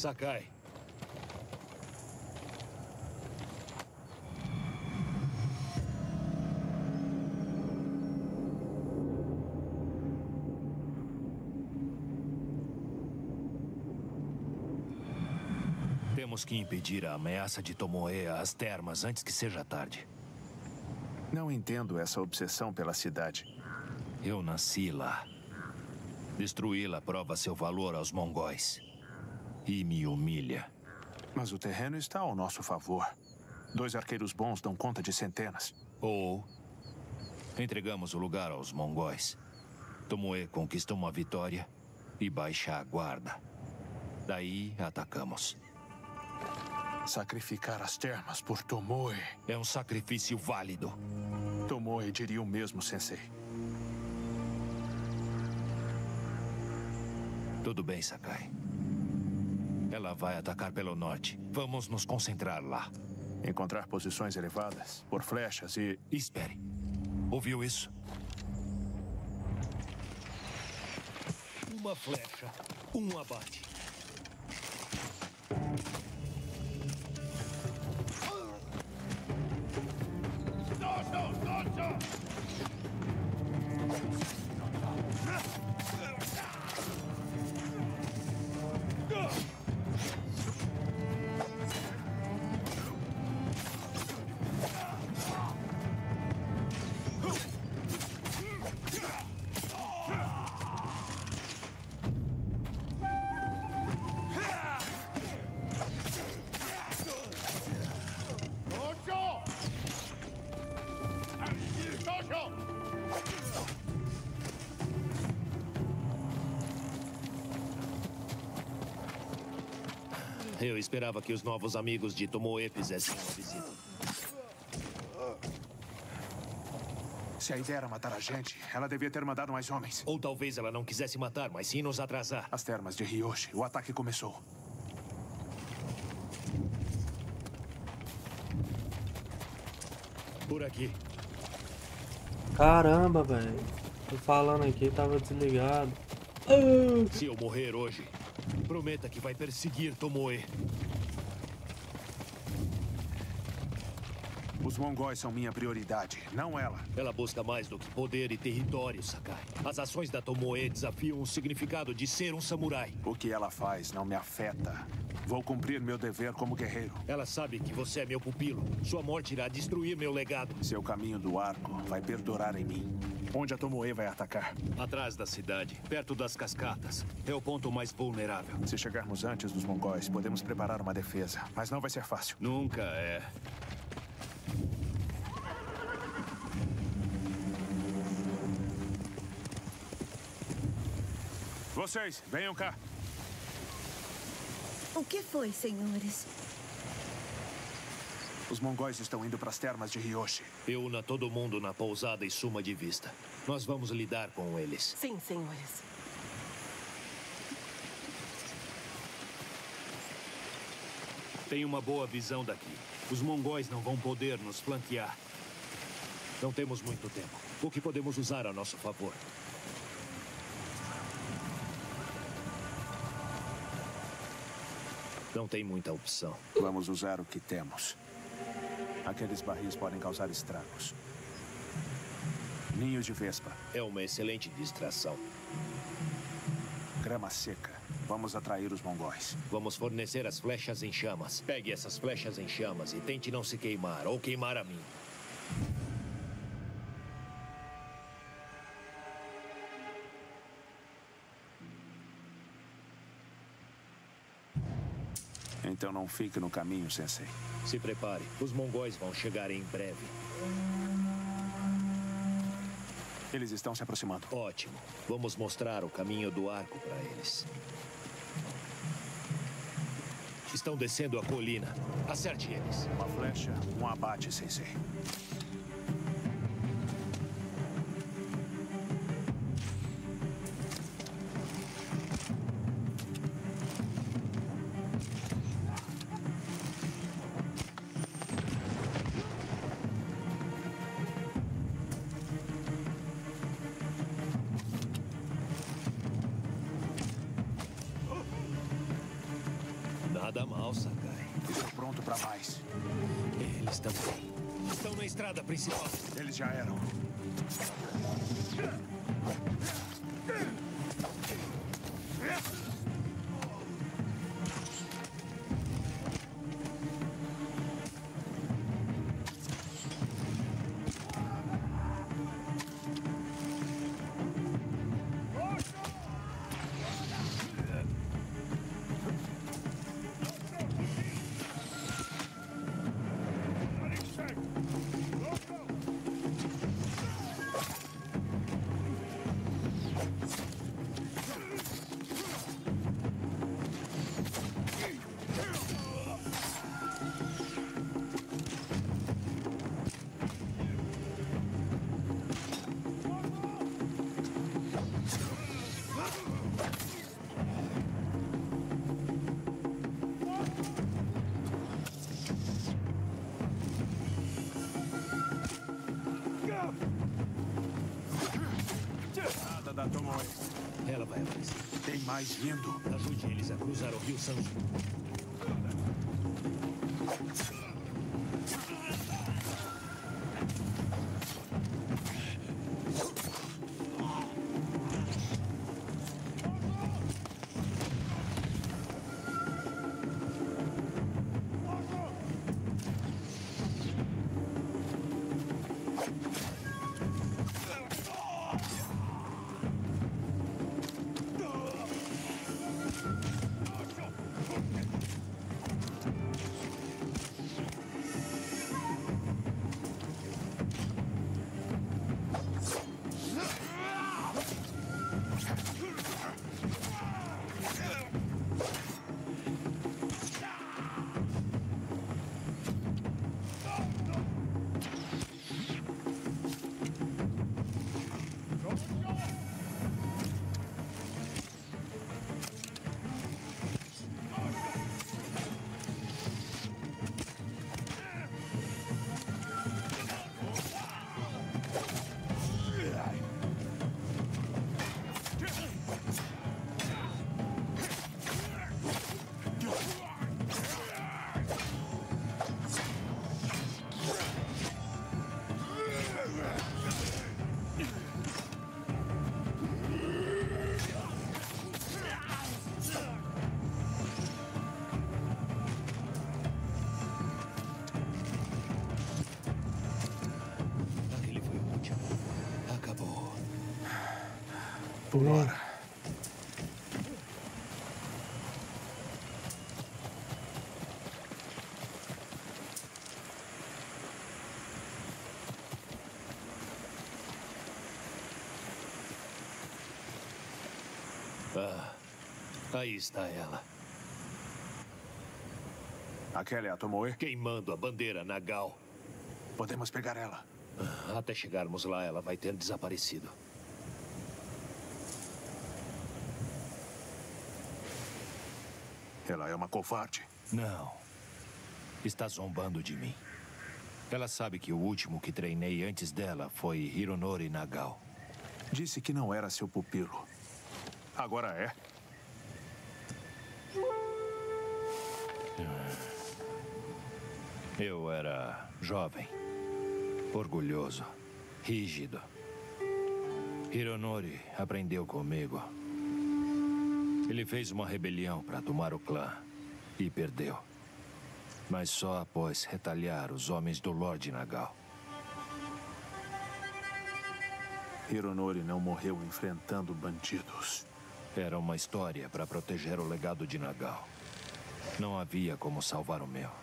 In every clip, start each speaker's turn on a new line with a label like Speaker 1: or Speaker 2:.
Speaker 1: Sakai. Temos que impedir a ameaça de Tomoe às termas antes que seja tarde.
Speaker 2: Não entendo essa obsessão pela cidade.
Speaker 1: Eu nasci lá. Destruí-la prova seu valor aos mongóis. E me humilha.
Speaker 2: Mas o terreno está ao nosso favor. 2 arqueiros bons dão conta de centenas.
Speaker 1: Ou entregamos o lugar aos mongóis. Tomoe conquista uma vitória e baixa a guarda. Daí atacamos.
Speaker 2: Sacrificar as termas por Tomoe.
Speaker 1: É um sacrifício válido.
Speaker 2: Tomoe diria o mesmo, Sensei.
Speaker 1: Tudo bem, Sakai. Ela vai atacar pelo norte. Vamos nos concentrar lá.
Speaker 2: Encontrar posições elevadas, por flechas e...
Speaker 1: Espere. Ouviu isso? Uma flecha, um abate. Eu esperava que os novos amigos de Tomoe fizessem uma visita.
Speaker 2: Se a ideia era matar a gente, ela devia ter mandado mais homens.
Speaker 1: Ou talvez ela não quisesse matar, mas sim nos atrasar.
Speaker 2: As termas de Ryoshi, o ataque começou.
Speaker 1: Por aqui.
Speaker 3: Caramba, velho. Tô falando aqui, tava desligado.
Speaker 1: Se eu morrer hoje, prometa que vai perseguir Tomoe.
Speaker 2: Os mongóis são minha prioridade, não ela.
Speaker 1: Ela busca mais do que poder e território, Sakai. As ações da Tomoe desafiam o significado de ser um samurai.
Speaker 2: O que ela faz não me afeta. Vou cumprir meu dever como guerreiro.
Speaker 1: Ela sabe que você é meu pupilo. Sua morte irá destruir meu legado.
Speaker 2: Seu caminho do arco vai perdurar em mim. Onde a Tomoe vai atacar?
Speaker 1: Atrás da cidade, perto das cascatas. É o ponto mais vulnerável.
Speaker 2: Se chegarmos antes dos mongóis, podemos preparar uma defesa. Mas não vai ser fácil.
Speaker 1: Nunca é.
Speaker 2: Vocês, venham cá.
Speaker 4: O que foi, senhores?
Speaker 2: Os mongóis estão indo para as termas de Ryoshi.
Speaker 1: Reúna todo mundo na pousada e suma de vista. Nós vamos lidar com eles.
Speaker 4: Sim, senhores.
Speaker 1: Tem uma boa visão daqui. Os mongóis não vão poder nos flanquear. Não temos muito tempo. O que podemos usar a nosso favor? Não tem muita opção.
Speaker 2: Vamos usar o que temos. Aqueles barris podem causar estragos. Ninhos de vespa.
Speaker 1: É uma excelente distração.
Speaker 2: Grama seca. Vamos atrair os mongóis.
Speaker 1: Vamos fornecer as flechas em chamas. Pegue essas flechas em chamas e tente não se queimar ou queimar a mim.
Speaker 2: Então não fique no caminho, Sensei.
Speaker 1: Se prepare. Os mongóis vão chegar em breve.
Speaker 2: Eles estão se aproximando.
Speaker 1: Ótimo. Vamos mostrar o caminho do arco para eles. Estão descendo a colina. Acerte eles.
Speaker 2: Uma flecha, um abate, Sensei.
Speaker 1: Nada mal, Sakai.
Speaker 2: Estou pronto para mais.
Speaker 1: Eles também. Estão na estrada principal.
Speaker 2: Eles já eram. Nada da Tomoe.
Speaker 1: Ela vai aparecer.
Speaker 2: Tem mais vindo.
Speaker 1: Ajude eles a cruzar o rio Sanji. Aquele foi o último. Acabou.
Speaker 2: Vambora.
Speaker 1: Ah, aí está ela.
Speaker 2: Aquela é a Tomoe?
Speaker 1: Queimando a bandeira Nagal.
Speaker 2: Podemos pegar ela.
Speaker 1: Até chegarmos lá, ela vai ter desaparecido.
Speaker 2: Ela é uma covarde.
Speaker 1: Não. Está zombando de mim. Ela sabe que o último que treinei antes dela foi Hironori Nagal.
Speaker 2: Disse que não era seu pupilo. Agora é.
Speaker 1: Eu era jovem, orgulhoso, rígido. Hironori aprendeu comigo. Ele fez uma rebelião para tomar o clã e perdeu. Mas só após retalhar os homens do Lorde Nagal.
Speaker 2: Hironori não morreu enfrentando bandidos.
Speaker 1: Era uma história para proteger o legado de Nagal. Não havia como salvar o meu.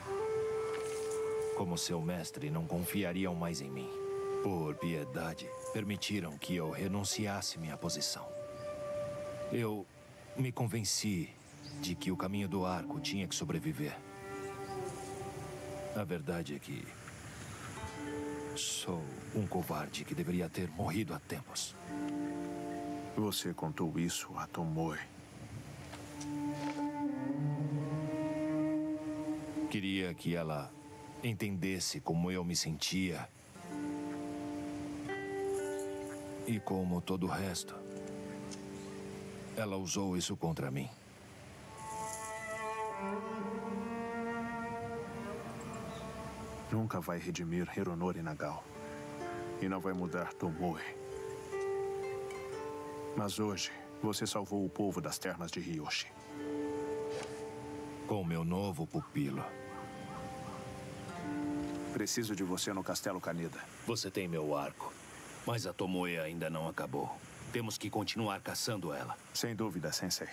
Speaker 1: Como seu mestre, não confiariam mais em mim. Por piedade, permitiram que eu renunciasse minha posição. Eu me convenci de que o caminho do arco tinha que sobreviver. A verdade é que sou um covarde que deveria ter morrido há tempos.
Speaker 2: Você contou isso a Tomoe.
Speaker 1: Queria que ela entendesse como eu me sentia. E como todo o resto, ela usou isso contra mim.
Speaker 2: Nunca vai redimir Hironori Nagal. E não vai mudar Tomoe. Mas hoje, você salvou o povo das termas de Ryoshi.
Speaker 1: Com meu novo pupilo.
Speaker 2: Preciso de você no Castelo Kaneda.
Speaker 1: Você tem meu arco. Mas a Tomoe ainda não acabou. Temos que continuar caçando ela.
Speaker 2: Sem dúvida, Sensei.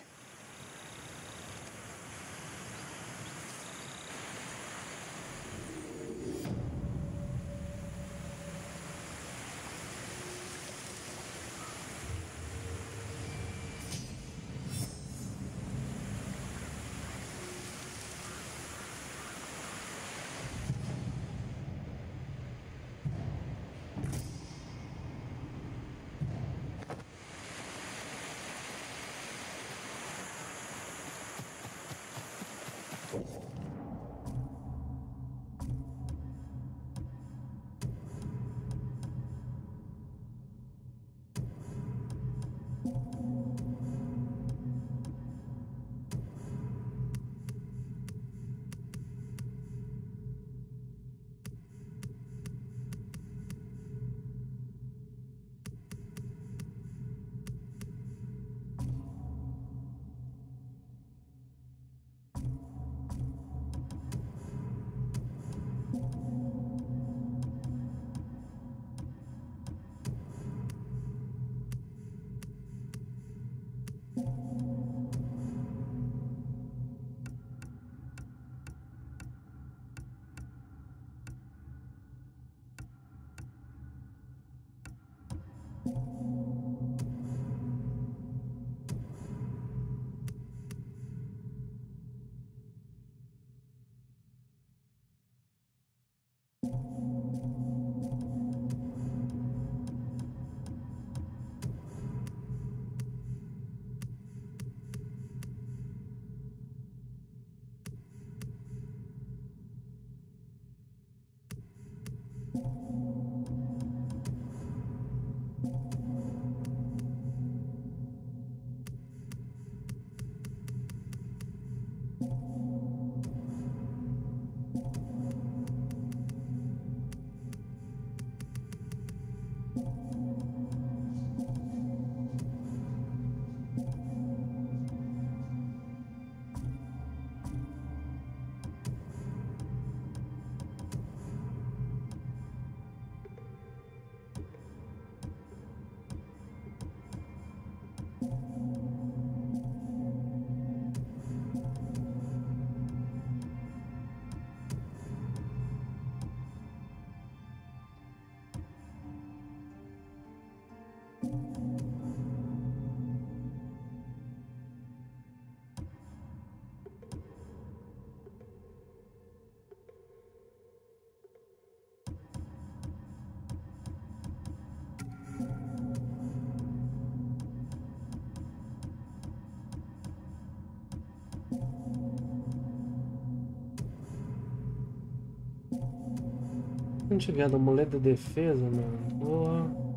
Speaker 3: Não chegar no amuleto de defesa, mano. Porra.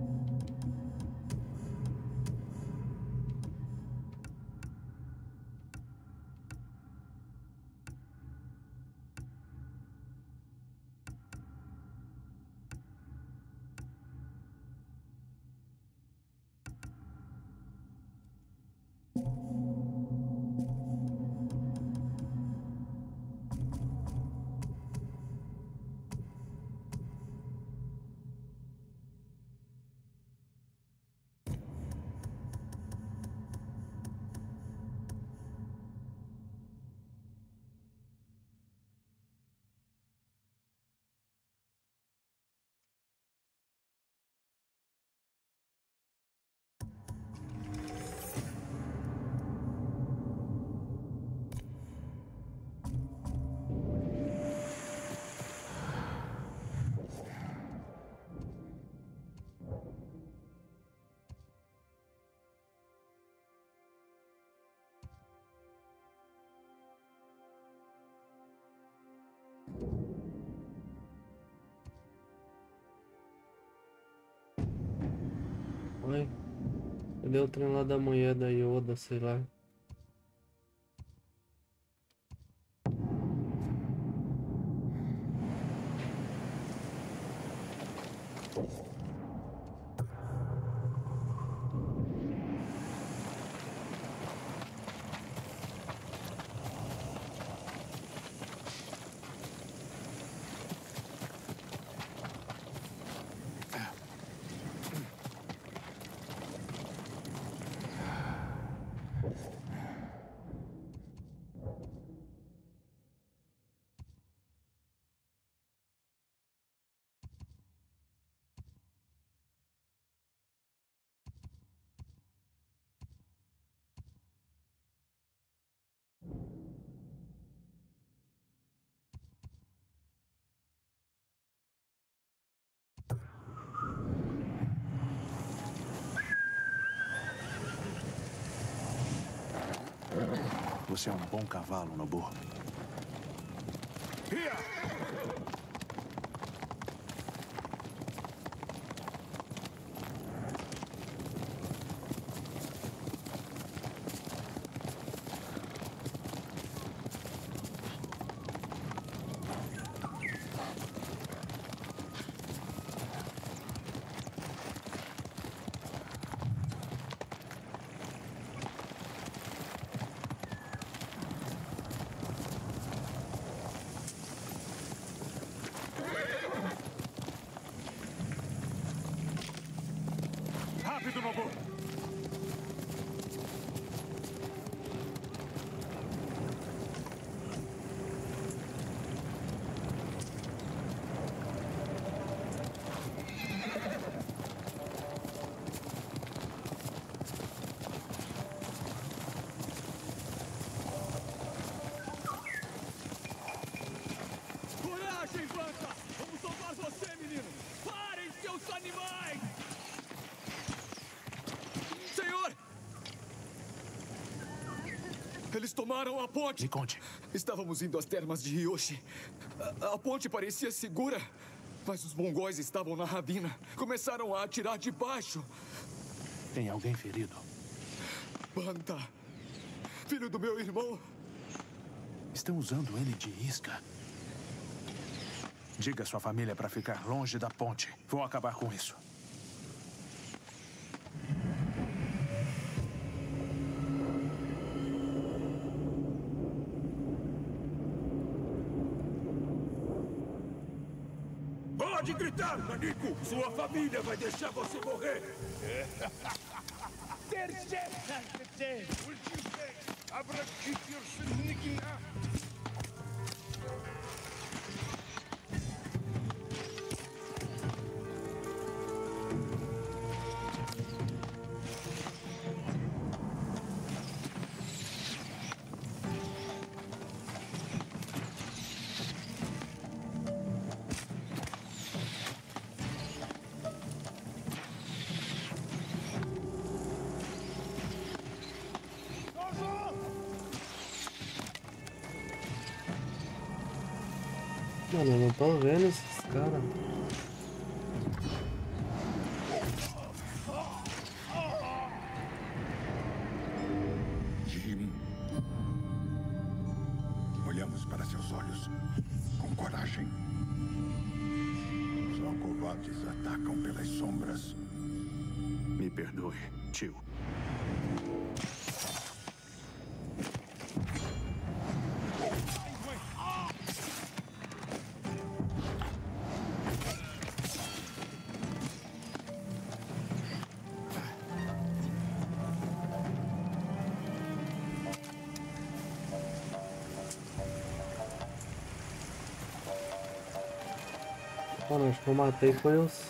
Speaker 3: Oi. Cadê o trem lá da mulher da Yoda, sei lá?
Speaker 2: Você é um bom cavalo, Nobu.
Speaker 5: Rápido, Nobu! Coragem, Blanca! Vamos salvar você, menino! Parem, seus animais! Senhor! Eles tomaram a ponte.
Speaker 2: Me conte.
Speaker 5: Estávamos indo às termas de Ryoshi. A ponte parecia segura, mas os mongóis estavam na ravina. Começaram a atirar de baixo.
Speaker 2: Tem alguém ferido?
Speaker 5: Banta, filho do meu irmão.
Speaker 2: Estão usando ele de isca. Diga à sua família para ficar longe da ponte. Vou acabar com isso.
Speaker 6: Pode gritar, Naniko! Sua família vai deixar você morrer!
Speaker 3: Mano, eu não tô vendo esses caras.
Speaker 6: Jim. Olhamos para seus olhos com coragem. Só covardes atacam pelas sombras.
Speaker 2: Me perdoe, tio.
Speaker 3: Mano, acho que eu matei foi os...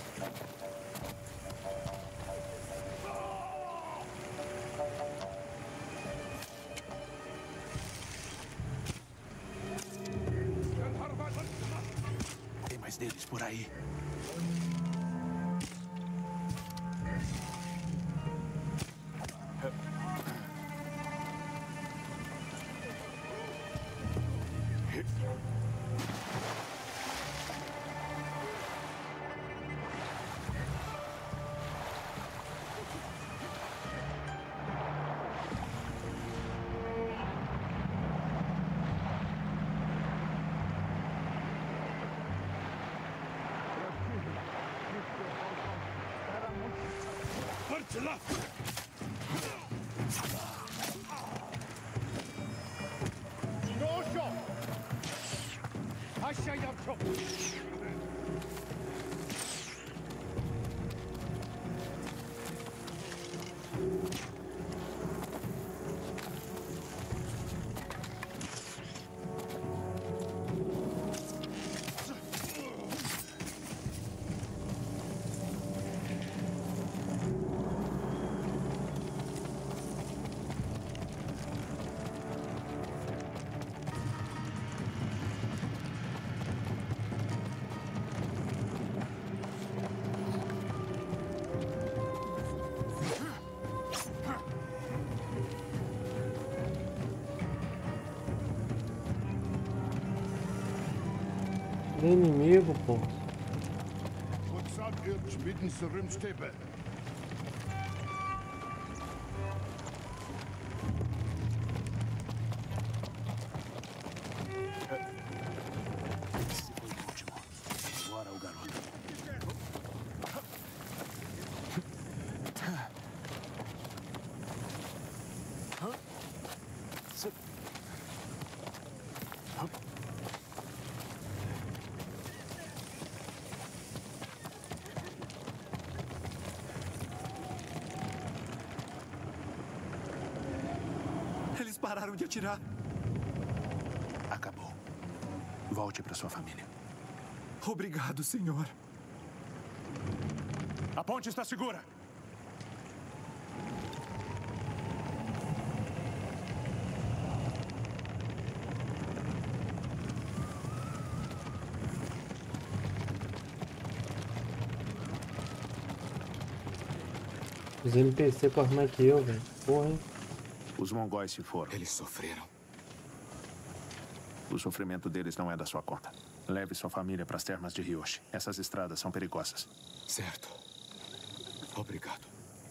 Speaker 2: Tem mais deles por aí.
Speaker 3: Inimigo, pô.
Speaker 2: Esse foi o último. Agora o garoto.
Speaker 5: Eles pararam de atirar.
Speaker 2: Acabou. Volte para sua família.
Speaker 5: Obrigado, senhor.
Speaker 2: A ponte está segura.
Speaker 3: Os NPC correm mais que eu, velho. Porra, hein?
Speaker 2: Os mongóis se foram.
Speaker 5: Eles sofreram.
Speaker 2: O sofrimento deles não é da sua conta. Leve sua família para as termas de Ryoshi. Essas estradas são perigosas.
Speaker 5: Certo. Obrigado.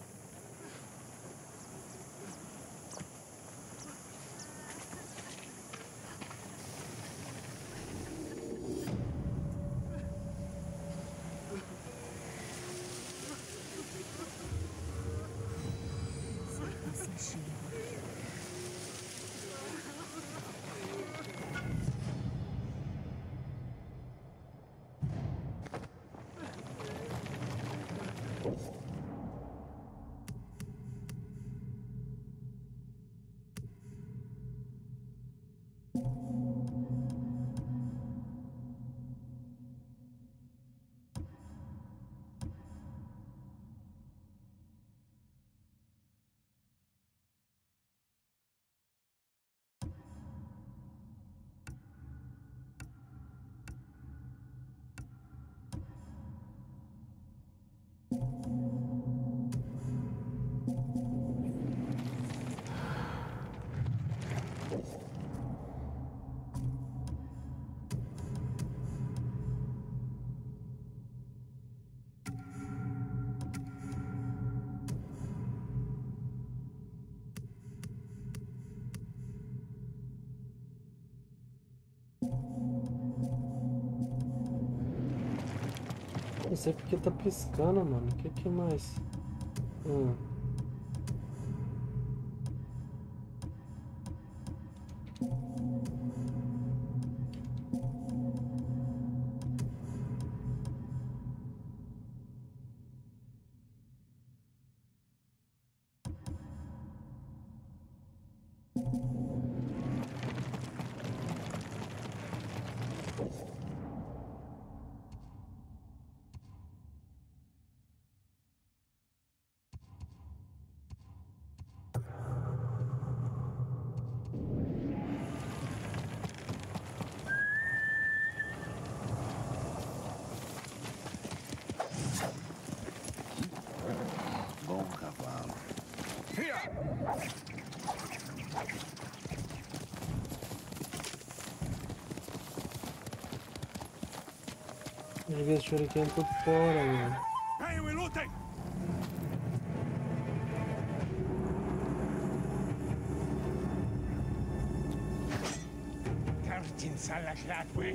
Speaker 3: Não sei porque tá piscando, mano. O que mais?
Speaker 2: Bom cavalo.
Speaker 3: Joguei esse shuriken tudo fora, mano.
Speaker 6: Venham e lutem! Tartin Salaklatwe!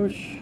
Speaker 3: Oxi.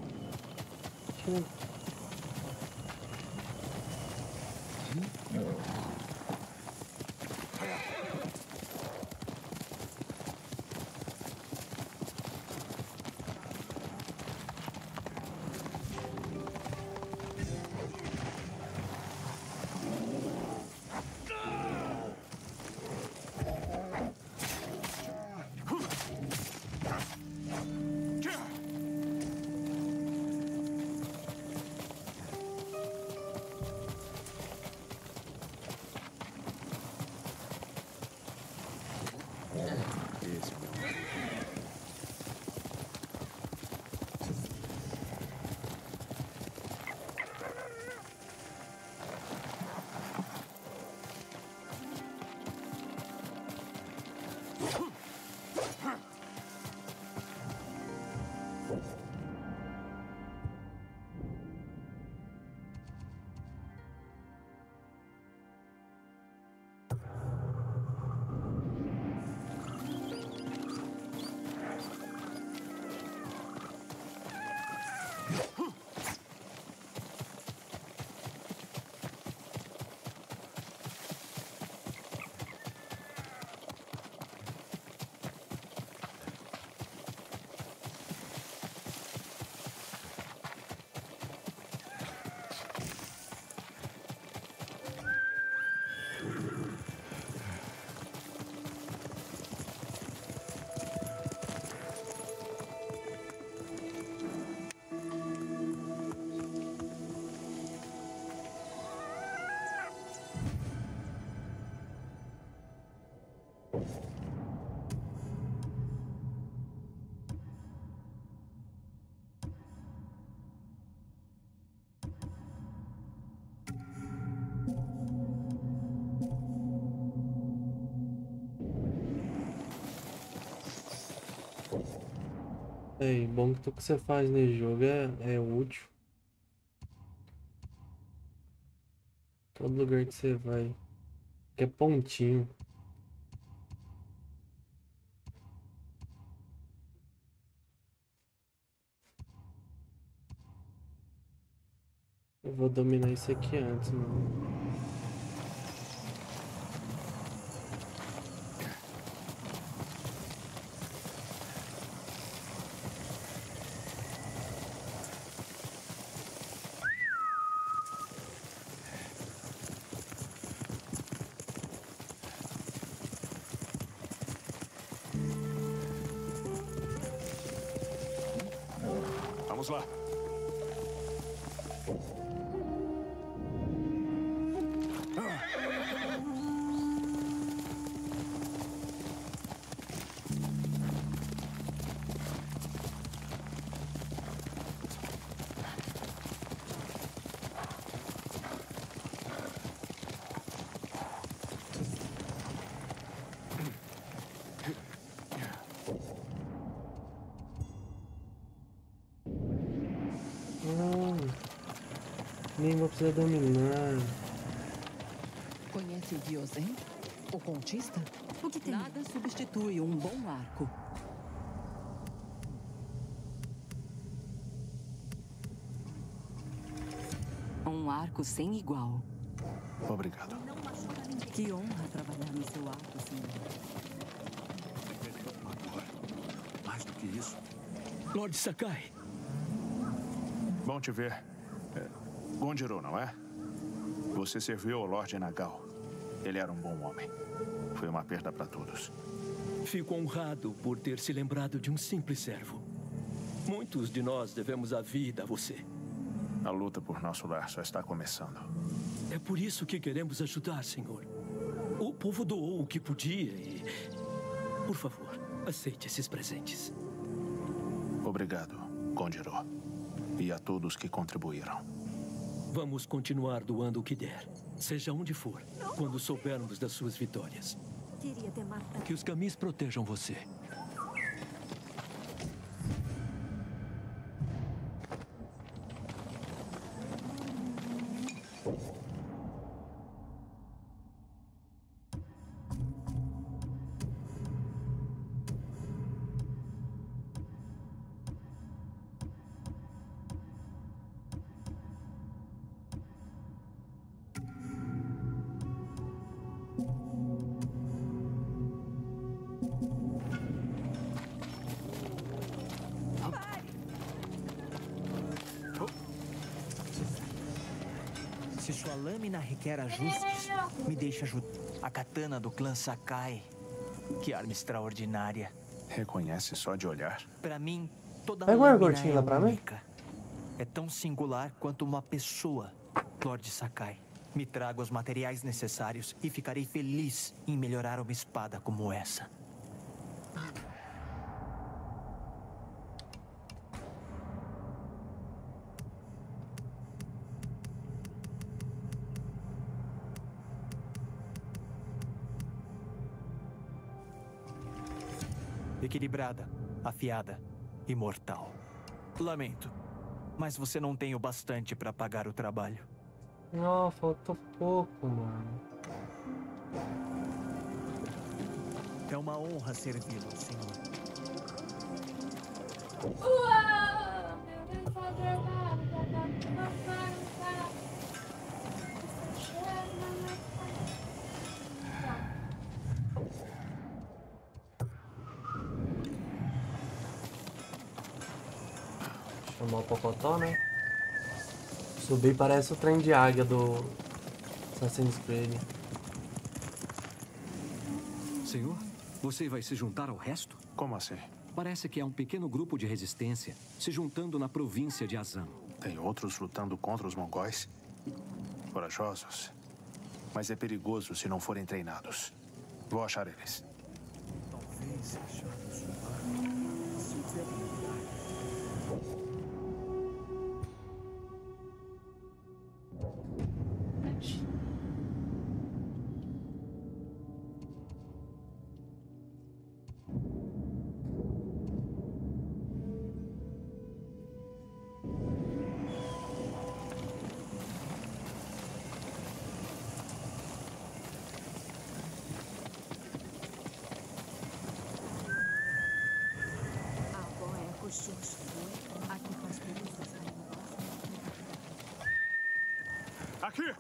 Speaker 3: Ei, bom que tudo que você faz nesse jogo é útil. Todo lugar que você vai. Que é pontinho. Eu vou dominar isso aqui antes, mano.
Speaker 2: Vamos lá.
Speaker 3: Nem vou precisar dominar.
Speaker 7: Conhece Diozen? O contista?
Speaker 4: O que tem?
Speaker 7: Nada substitui um bom arco. Um arco sem igual.
Speaker 2: Obrigado.
Speaker 7: Que honra trabalhar no seu arco, senhor.
Speaker 6: Mais do que isso. Lord Sakai.
Speaker 2: Bom te ver. Gonjiro, não é? Você serviu ao Lord Nagal. Ele era um bom homem. Foi uma perda para todos.
Speaker 6: Fico honrado por ter se lembrado de um simples servo. Muitos de nós devemos a vida a você.
Speaker 2: A luta por nosso lar só está começando.
Speaker 6: É por isso que queremos ajudar, senhor. O povo doou o que podia e... Por favor, aceite esses presentes.
Speaker 2: Obrigado, Gonjiro. E a todos que contribuíram.
Speaker 6: Vamos continuar doando o que der, seja onde for, quando soubermos das suas vitórias.
Speaker 4: Queria ter matado.
Speaker 6: Que os camis protejam você.
Speaker 8: Se sua lâmina requer ajustes, me deixe ajudar. A katana do clã Sakai. Que arma extraordinária.
Speaker 2: Reconhece só de olhar?
Speaker 8: Pra mim, toda
Speaker 3: Pega uma
Speaker 8: lâmina
Speaker 3: gotinha lá pra mim.
Speaker 8: única. É tão singular quanto uma pessoa, Lord Sakai. Me trago os materiais necessários e ficarei feliz em melhorar uma espada como essa. Equilibrada, afiada e mortal. Lamento, mas você não tem o bastante para pagar o trabalho.
Speaker 3: Não, faltou pouco, mano.
Speaker 8: É uma honra servi-lo, senhor.
Speaker 3: Chamar o Pocotó, né? Subir parece o trem de águia do Assassin's Creed.
Speaker 9: Senhor, você vai se juntar ao resto?
Speaker 2: Como assim?
Speaker 9: Parece que há um pequeno grupo de resistência se juntando na província de Azam.
Speaker 2: Tem outros lutando contra os mongóis? Corajosos. Mas é perigoso se não forem treinados. Vou achar eles.
Speaker 8: Talvez achamos um
Speaker 2: Aqui!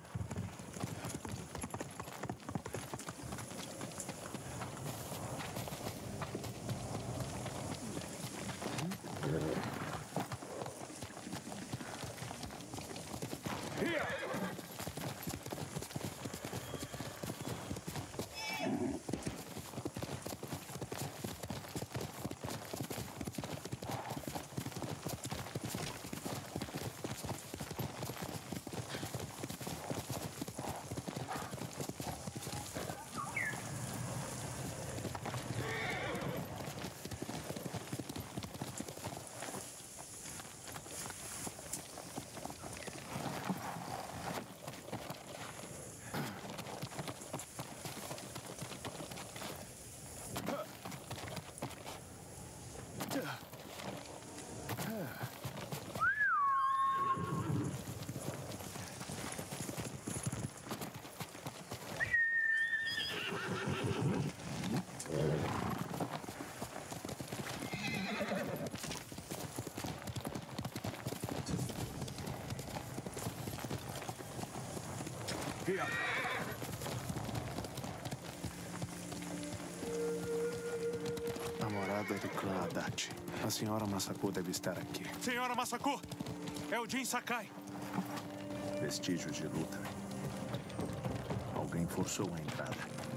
Speaker 2: Namorada do clã Adachi. A senhora Masako deve estar aqui. Senhora Masako! É o Jin Sakai. Vestígios de luta. Alguém forçou a entrada.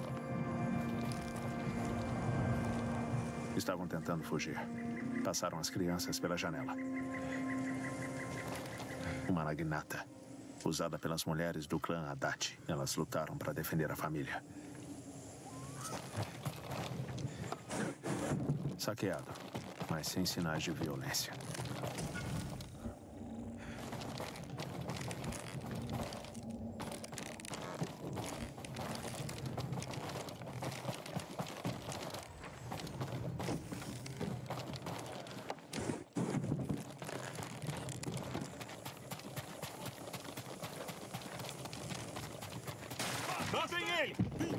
Speaker 2: Estavam tentando fugir. Passaram as crianças pela janela. Uma naginata. Usada pelas mulheres do clã Adachi. Elas lutaram para defender a família. Saqueado, mas sem sinais de violência. Matem ele!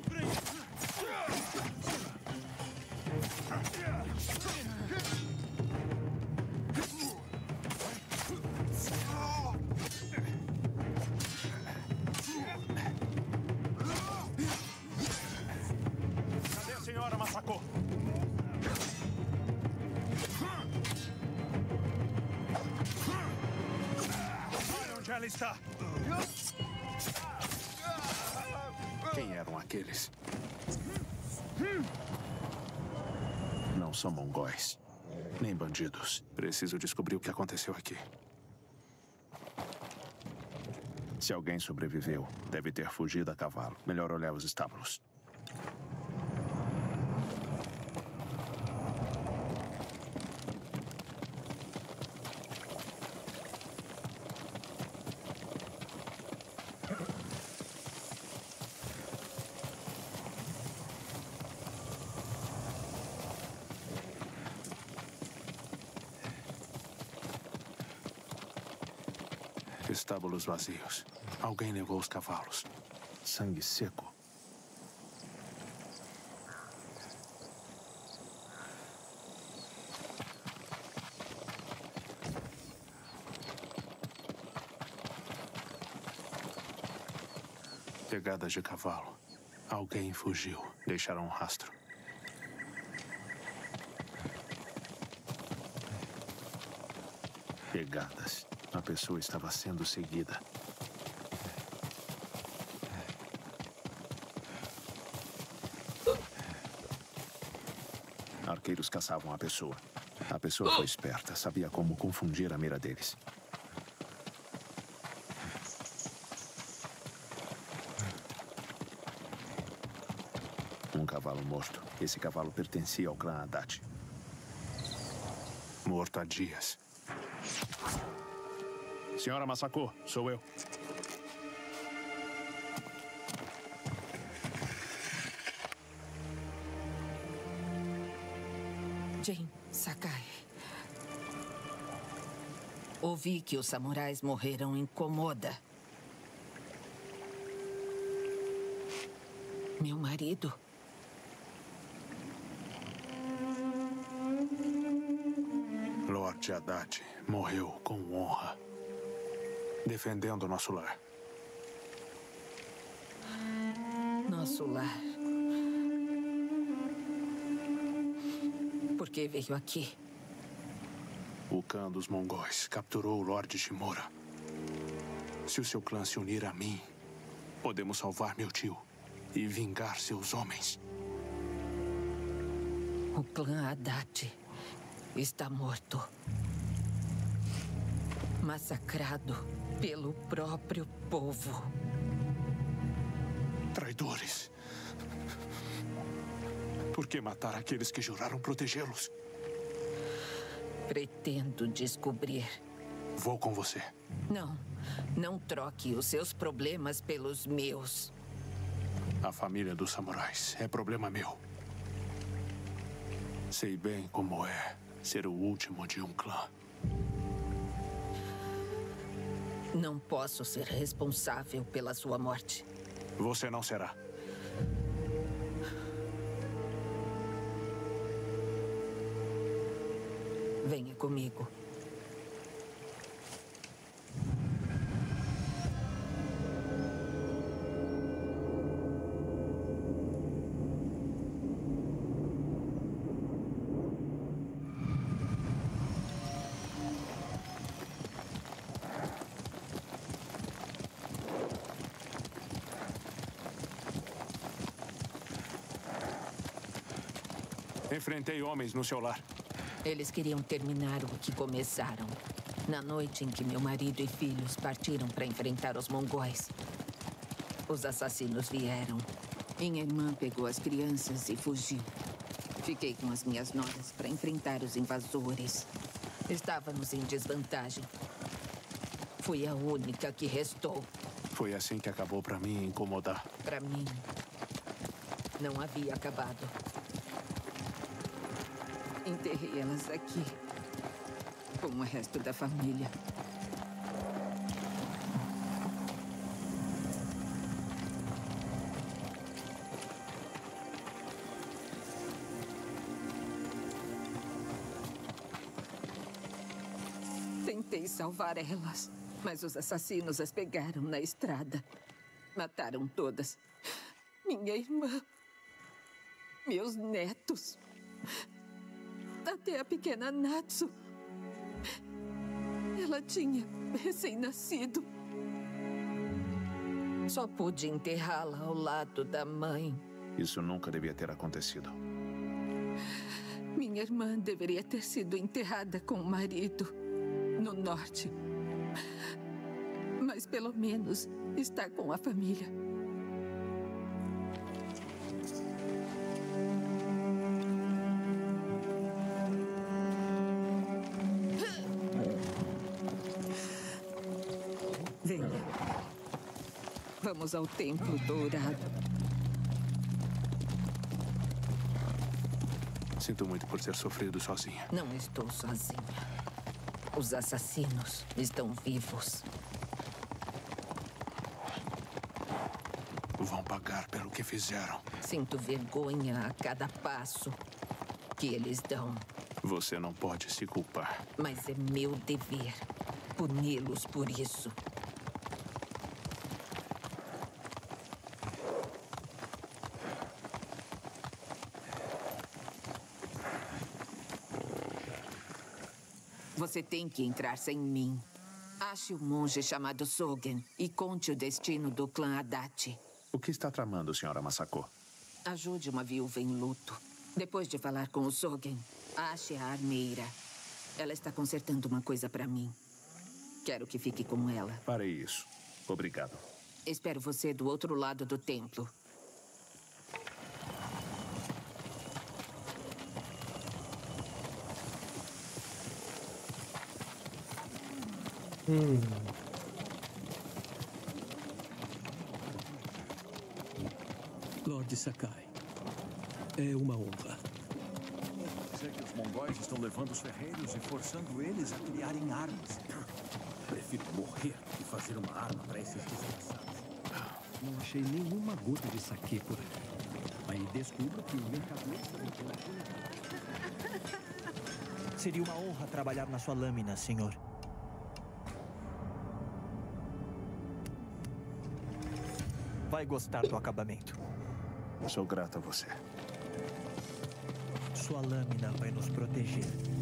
Speaker 2: Cadê a senhora Masako? Olha onde ela está. Quem eram aqueles? Não são mongóis, nem bandidos. Preciso descobrir o que aconteceu aqui. Se alguém sobreviveu, deve ter fugido a cavalo. Melhor olhar os estábulos. Estábulos vazios. Alguém levou os cavalos. Sangue seco. Pegadas de cavalo. Alguém fugiu. Deixaram um rastro. Pegadas. A pessoa estava sendo seguida. Arqueiros caçavam a pessoa. A pessoa foi esperta, sabia como confundir a mira deles. Um cavalo morto. Esse cavalo pertencia ao clã Haddad. Morto há dias. Senhora Masako, sou eu.
Speaker 10: Jin Sakai. Ouvi que os samurais morreram em Komoda. Meu marido.
Speaker 2: Lord Haddad morreu com honra. Defendendo nosso lar.
Speaker 10: Nosso lar. Por que veio aqui?
Speaker 2: O clã dos mongóis capturou o Lord Shimura. Se o seu clã se unir a mim, podemos salvar meu tio e vingar seus homens.
Speaker 10: O clã Haddad está morto. Massacrado pelo próprio povo.
Speaker 2: Traidores. Por que matar aqueles que juraram protegê-los?
Speaker 10: Pretendo descobrir.
Speaker 2: Vou com você.
Speaker 10: Não. Não troque os seus problemas pelos meus.
Speaker 2: A família dos samurais é problema meu. Sei bem como é ser o último de um clã.
Speaker 10: Não posso ser responsável pela sua morte.
Speaker 2: Você não será.
Speaker 10: Venha comigo.
Speaker 2: Enfrentei homens no seu lar.
Speaker 10: Eles queriam terminar o que começaram. Na noite em que meu marido e filhos partiram para enfrentar os mongóis. Os assassinos vieram. Minha irmã pegou as crianças e fugiu. Fiquei com as minhas noras para enfrentar os invasores. Estávamos em desvantagem. Fui a única que restou.
Speaker 2: Foi assim que acabou para mim incomodar.
Speaker 10: Para mim, não havia acabado. Enterrei elas aqui, com o resto da família. Tentei salvar elas, mas os assassinos as pegaram na estrada. Mataram todas. Minha irmã. Meus netos. Até a pequena Natsu. Ela tinha recém-nascido. Só pude enterrá-la ao lado da mãe.
Speaker 2: Isso nunca devia ter acontecido.
Speaker 10: Minha irmã deveria ter sido enterrada com o marido no norte. Mas pelo menos está com a família. Venha. Vamos ao Templo Dourado.
Speaker 2: Sinto muito por ter sofrido sozinha.
Speaker 10: Não estou sozinha. Os assassinos estão vivos.
Speaker 2: Vão pagar pelo que fizeram.
Speaker 10: Sinto vergonha a cada passo que eles dão.
Speaker 2: Você não pode se culpar.
Speaker 10: Mas é meu dever puni-los por isso. Você tem que entrar sem mim. Ache um monge chamado Sogen e conte o destino do clã Adachi.
Speaker 2: O que está tramando, senhora Masako?
Speaker 10: Ajude uma viúva em luto. Depois de falar com o Sogen, ache a armeira. Ela está consertando uma coisa para mim. Quero que fique com ela.
Speaker 2: Farei isso. Obrigado.
Speaker 10: Espero você do outro lado do templo.
Speaker 6: Lord Sakai, é uma honra.
Speaker 11: Sei que os mongóis estão levando os ferreiros e forçando eles a criarem armas.
Speaker 6: Prefiro morrer que fazer uma arma para esses desgraçados. Não achei nenhuma gota de saquê por aqui. Aí descubro que o mercador sabe que
Speaker 8: Seria uma honra trabalhar na sua lâmina, senhor. Vai gostar do acabamento.
Speaker 2: Sou grato a você.
Speaker 8: Sua lâmina vai nos proteger.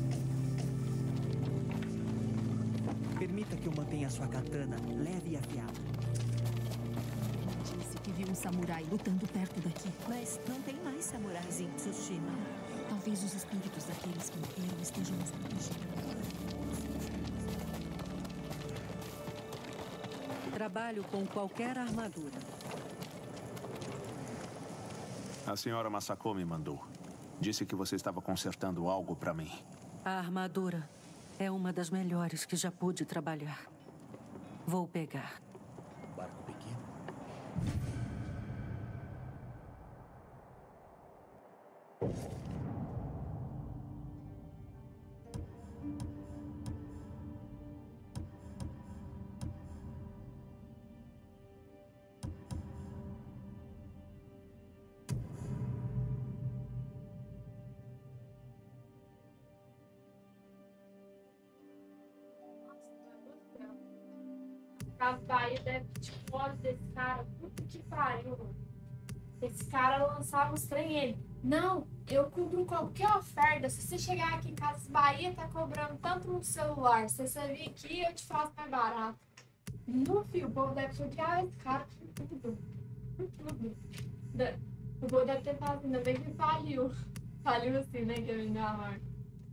Speaker 8: Permita que eu mantenha sua katana leve e afiada.
Speaker 4: Disse que viu um samurai lutando perto daqui. Mas não tem mais samurais em Tsushima. Talvez os espíritos daqueles que morreram estejam nos protegendo.
Speaker 12: Trabalho com qualquer armadura.
Speaker 2: A senhora Masako me mandou. Disse que você estava consertando algo para mim.
Speaker 12: A armadura é uma das melhores que já pude trabalhar. Vou pegar.
Speaker 11: Barco pequeno.
Speaker 13: As Bahia deve tipo, olha desse cara, puta que pariu, mano. Esse cara lançava os trem ele. Não, eu cubro qualquer oferta. Se você chegar aqui em Casas Bahia, tá cobrando tanto no celular. Se você vir aqui, eu te faço mais barato. No fio, o povo deve odiar esse cara por tudo. Por tudo. O povo deve ter falado, ainda bem que faliu. Faliu assim, né, que eu vendeu a marca.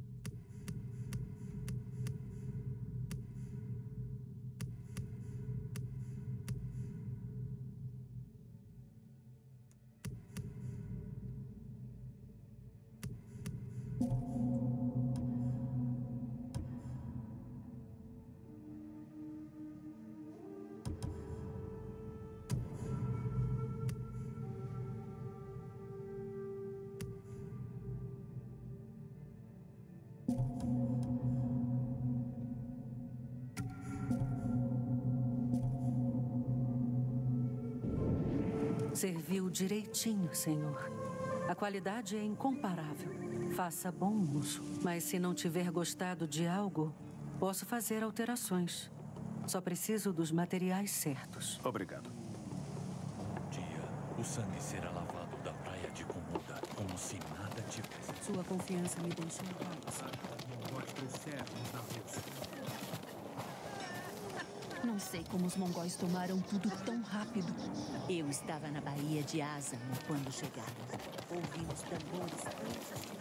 Speaker 12: Serviu direitinho, senhor. A qualidade é incomparável. Faça bom uso. Mas se não tiver gostado de algo, posso fazer alterações. Só preciso dos materiais certos.
Speaker 2: Obrigado.
Speaker 11: Um dia, o sangue será lavado da praia de Komoda, como se nada tivesse.
Speaker 12: Sua confiança me deixa em paz.
Speaker 6: Nós trouxeram os navios.
Speaker 4: Não sei como os mongóis tomaram tudo tão rápido.
Speaker 14: Eu estava na Baía de Ázamo quando chegaram. Ouvimos tambores antes.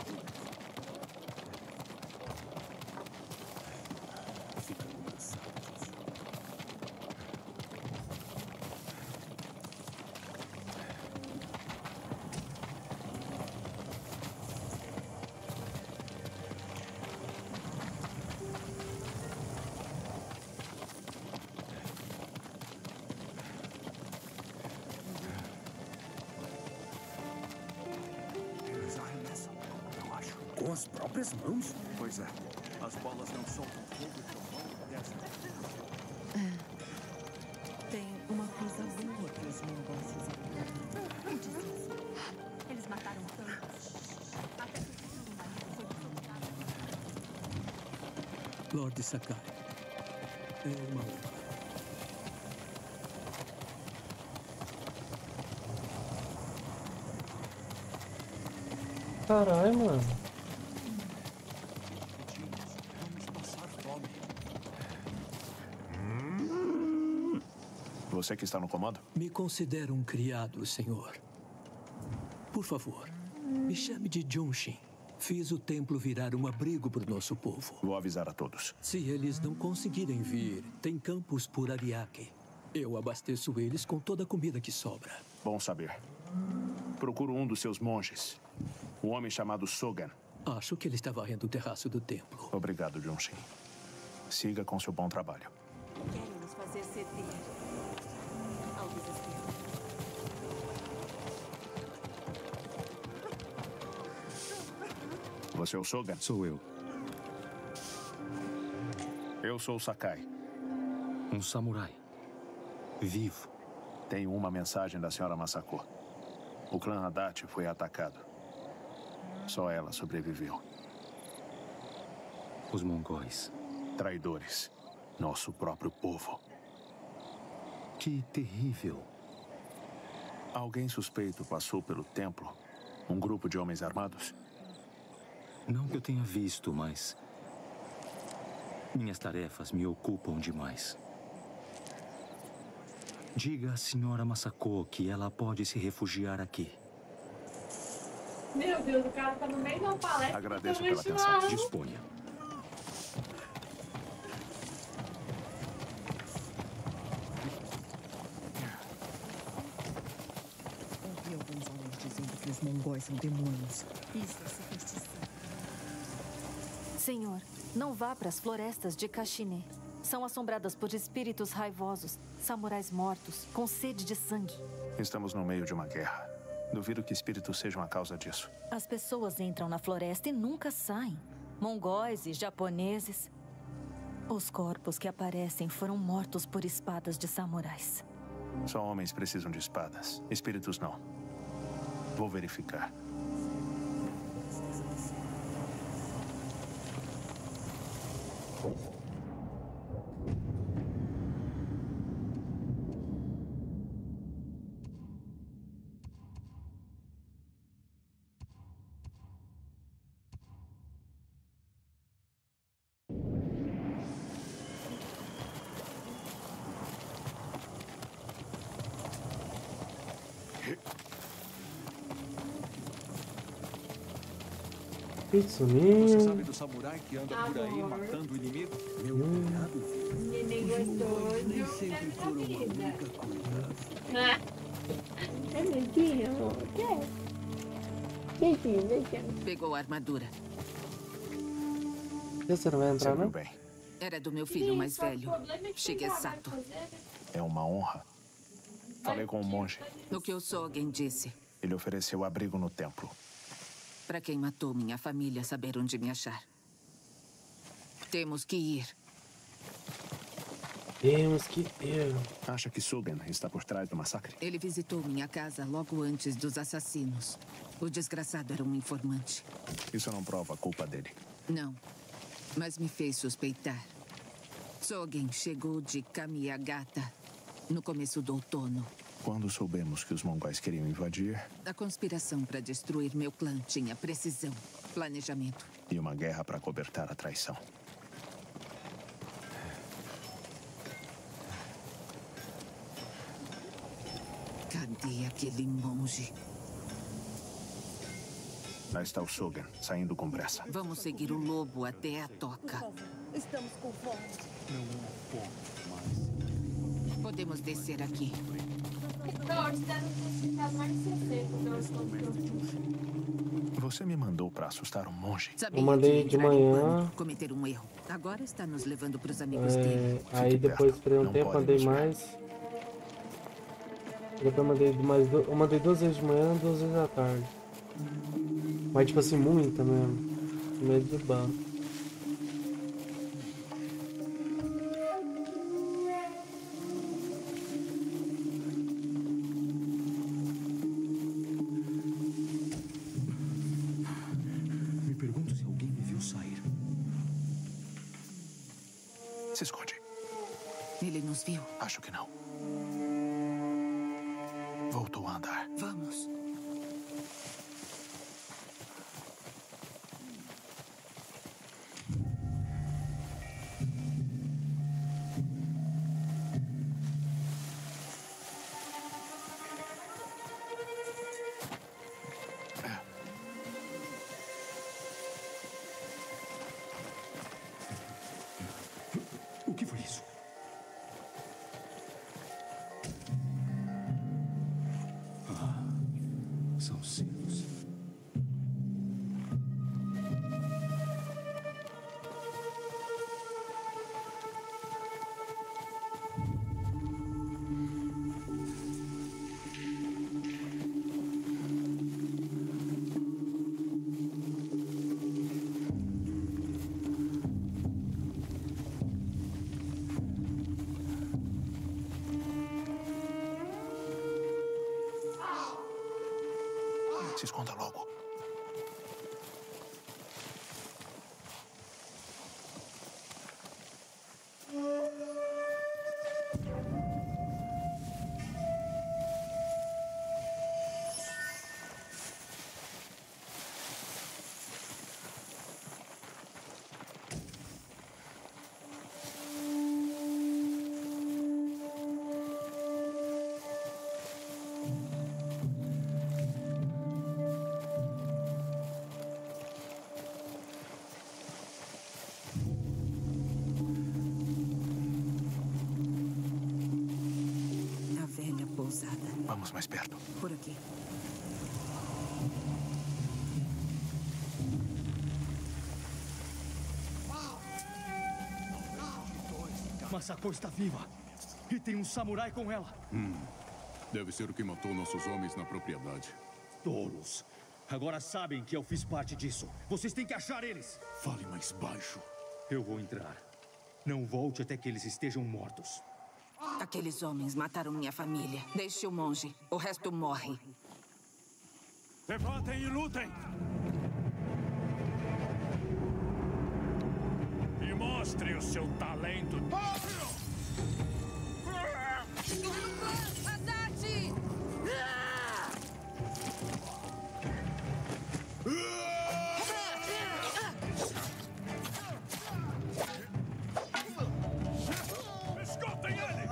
Speaker 6: Com as próprias mãos?
Speaker 2: Pois é. As bolas não soltam fogo tão longo dessa.
Speaker 4: Tem uma coisa boa que os mongóis fizeram. Eles mataram tantos. Até que o futuro marido foi derrotado.
Speaker 6: Lord Sakai. É uma honra.
Speaker 3: Caralho, mano.
Speaker 2: Você que está no comando?
Speaker 6: Me considero um criado, senhor. Por favor, me chame de Jonshin. Fiz o templo virar um abrigo para o nosso povo.
Speaker 2: Vou avisar a todos.
Speaker 6: Se eles não conseguirem vir, tem campos por Ariake. Eu abasteço eles com toda a comida que sobra.
Speaker 2: Bom saber. Procuro um dos seus monges. Um homem chamado Sogan.
Speaker 6: Acho que ele está varrendo o terraço do templo.
Speaker 2: Obrigado, Jonshin. Siga com seu bom trabalho.
Speaker 14: Querem nos fazer ceder ao desespero.
Speaker 2: Você é o Sogan?
Speaker 9: Sou eu.
Speaker 2: Eu sou o Sakai.
Speaker 9: Um samurai. Vivo.
Speaker 2: Tenho uma mensagem da senhora Masako. O clã Adachi foi atacado. Só ela sobreviveu.
Speaker 9: Os mongóis.
Speaker 2: Traidores. Nosso próprio povo.
Speaker 9: Que terrível.
Speaker 2: Alguém suspeito passou pelo templo? Um grupo de homens armados?
Speaker 9: Não que eu tenha visto, mas... minhas tarefas me ocupam demais. Diga à senhora Masako que ela pode se refugiar aqui.
Speaker 13: Meu Deus, o cara tá no meio de uma palestra.
Speaker 2: Agradeço pela atenção.
Speaker 9: Disponha.
Speaker 7: Ouvi alguns homens dizendo que os mongóis são demônios.
Speaker 4: Isso é superstição.
Speaker 15: Senhor, não vá para as florestas de Kashine. São assombradas por espíritos raivosos, samurais mortos, com sede de sangue.
Speaker 2: Estamos no meio de uma guerra. Duvido que espíritos sejam a causa disso.
Speaker 15: As pessoas entram na floresta e nunca saem. Mongóis e japoneses. Os corpos que aparecem foram mortos por espadas de samurais.
Speaker 2: Só homens precisam de espadas. Espíritos não. Vou verificar.
Speaker 3: Pitsuninho.
Speaker 11: Você sabe do samurai que anda por aí matando o inimigo?
Speaker 6: Meu cunhado.
Speaker 13: Neném gostoso.
Speaker 6: Nem sempre foram a única coisa.
Speaker 13: É mentira, amor. Que?
Speaker 10: Pegou a armadura.
Speaker 3: Você não vai entrar, não?
Speaker 2: Bem.
Speaker 10: Era do meu filho mais velho, Shigesato.
Speaker 2: É uma honra. Falei com o monge.
Speaker 10: O que o Sogen disse.
Speaker 2: Ele ofereceu abrigo no templo.
Speaker 10: Para quem matou minha família saber onde me achar. Temos que ir.
Speaker 3: Temos que ir.
Speaker 2: Acha que Sogen está por trás do massacre?
Speaker 10: Ele visitou minha casa logo antes dos assassinos. O desgraçado era um informante.
Speaker 2: Isso não prova a culpa dele.
Speaker 10: Não, mas me fez suspeitar. Sogen chegou de Kamiyagata no começo do outono.
Speaker 2: Quando soubemos que os mongóis queriam invadir...
Speaker 10: A conspiração para destruir meu clã tinha precisão, planejamento.
Speaker 2: E uma guerra para cobertar a traição.
Speaker 10: Cadê aquele monge?
Speaker 2: Lá está o Sogen, saindo com pressa.
Speaker 10: Vamos seguir o lobo até a toca.
Speaker 7: Estamos com fome.
Speaker 6: Não há fome, mas...
Speaker 10: Podemos descer aqui.
Speaker 13: George, deve ter ficado mais de 60.
Speaker 2: Você me mandou para assustar um monge?
Speaker 3: Eu mandei de manhã.
Speaker 10: Cometer um erro. Agora está nos levando para os amigos dele.
Speaker 3: Aí depois esperei um tempo, mandei mais. Depois mandei mais. Eu mandei 2 vezes de manhã, 2 vezes à tarde. Mas tipo assim, muita mesmo. Medo de banco.
Speaker 6: Me pergunto se alguém me viu sair.
Speaker 2: Se esconde.
Speaker 10: Ele nos viu?
Speaker 2: Acho que não. Voltou a andar.
Speaker 10: Vamos.
Speaker 6: O que foi isso? São cervos.
Speaker 2: Se esconda logo. Vamos mais perto.
Speaker 10: Por aqui.
Speaker 6: Masako está viva. E tem um samurai com ela.
Speaker 16: Deve ser o que matou nossos homens na propriedade.
Speaker 6: Tolos. Agora sabem que eu fiz parte disso. Vocês têm que achar eles.
Speaker 16: Fale mais baixo.
Speaker 6: Eu vou entrar. Não volte até que eles estejam mortos.
Speaker 10: Aqueles homens mataram minha família. Deixe o monge. O resto morre.
Speaker 16: Levantem e lutem! E mostre o seu talento.
Speaker 10: Haddad!
Speaker 16: Escutem ele!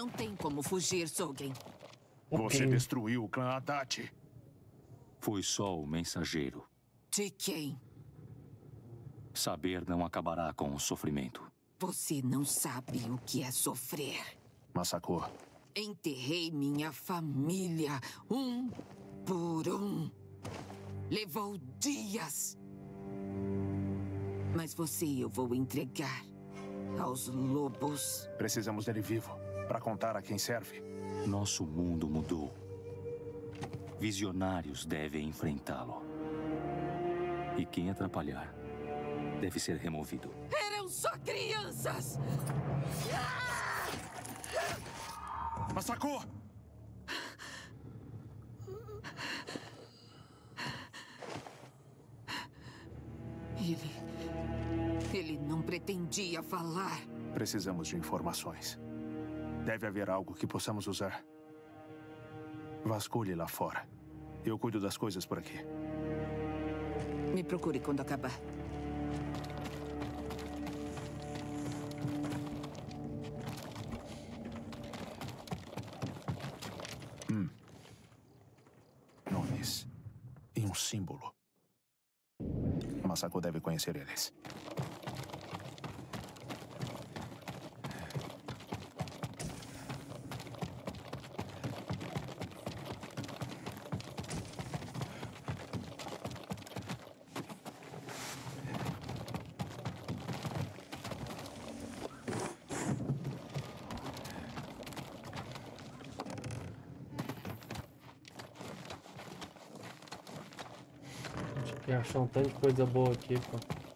Speaker 10: Não tem como fugir, Sogen.
Speaker 2: Você destruiu o clã Haddad.
Speaker 9: Foi só o mensageiro.
Speaker 10: De quem?
Speaker 9: Saber não acabará com o sofrimento.
Speaker 10: Você não sabe o que é sofrer.
Speaker 2: Masako.
Speaker 10: Enterrei minha família, um por um. Levou dias. Mas você eu vou entregar aos lobos.
Speaker 2: Precisamos dele vivo, para contar a quem serve.
Speaker 9: Nosso mundo mudou. Visionários devem enfrentá-lo. E quem atrapalhar deve ser removido.
Speaker 10: Eram só crianças!
Speaker 2: Masako!
Speaker 10: Ele não pretendia falar.
Speaker 2: Precisamos de informações. Deve haver algo que possamos usar. Vasculhe lá fora. Eu cuido das coisas por aqui.
Speaker 10: Me procure quando acabar.
Speaker 2: Nomes. E um símbolo. Masako deve conhecer eles.
Speaker 3: Tem achar um tanto de coisa boa aqui, pô.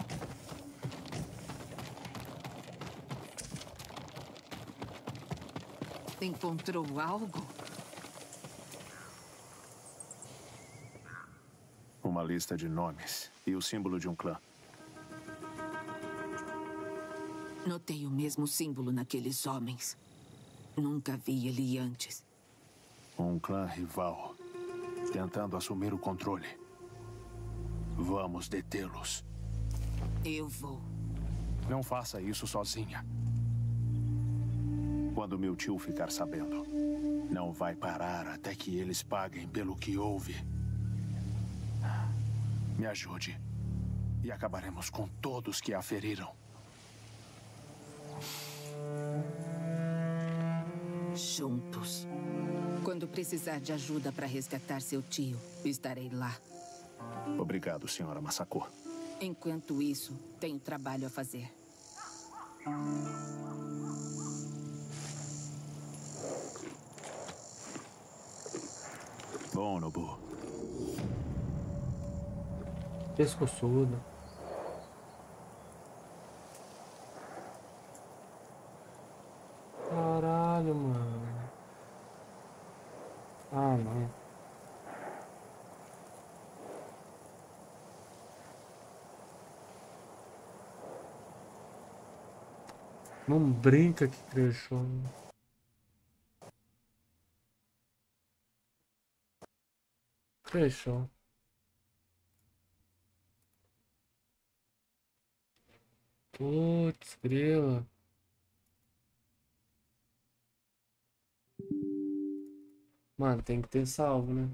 Speaker 10: Encontrou algo?
Speaker 2: Uma lista de nomes e o símbolo de um clã.
Speaker 10: Notei o mesmo símbolo naqueles homens. Nunca vi ele antes.
Speaker 2: Um clã rival, tentando assumir o controle. Vamos detê-los.
Speaker 10: Eu vou.
Speaker 2: Não faça isso sozinha. Quando meu tio ficar sabendo, não vai parar até que eles paguem pelo que houve. Me ajude. E acabaremos com todos que a feriram.
Speaker 10: Juntos. Quando precisar de ajuda para resgatar seu tio, estarei lá.
Speaker 2: Obrigado, senhora Masako.
Speaker 10: Enquanto isso, tenho trabalho a fazer.
Speaker 2: Bom, Nobu.
Speaker 3: Pescoçudo. Caralho, mano. Ah, não. Não brinca que cresceu. Fechou. Putz, grila. Mano, tem que ter salvo, né?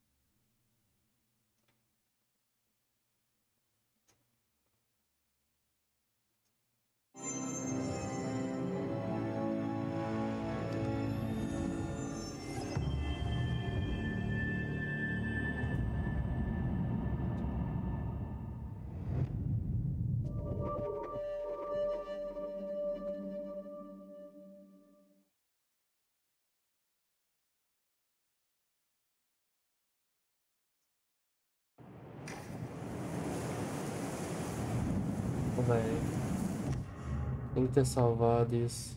Speaker 3: Velho. Tem que ter salvado isso.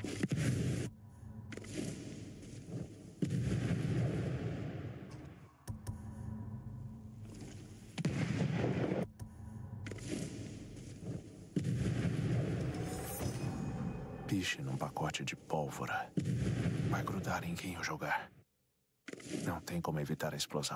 Speaker 2: Piche num pacote de pólvora. Vai grudar em quem eu jogar. Não tem como evitar a explosão.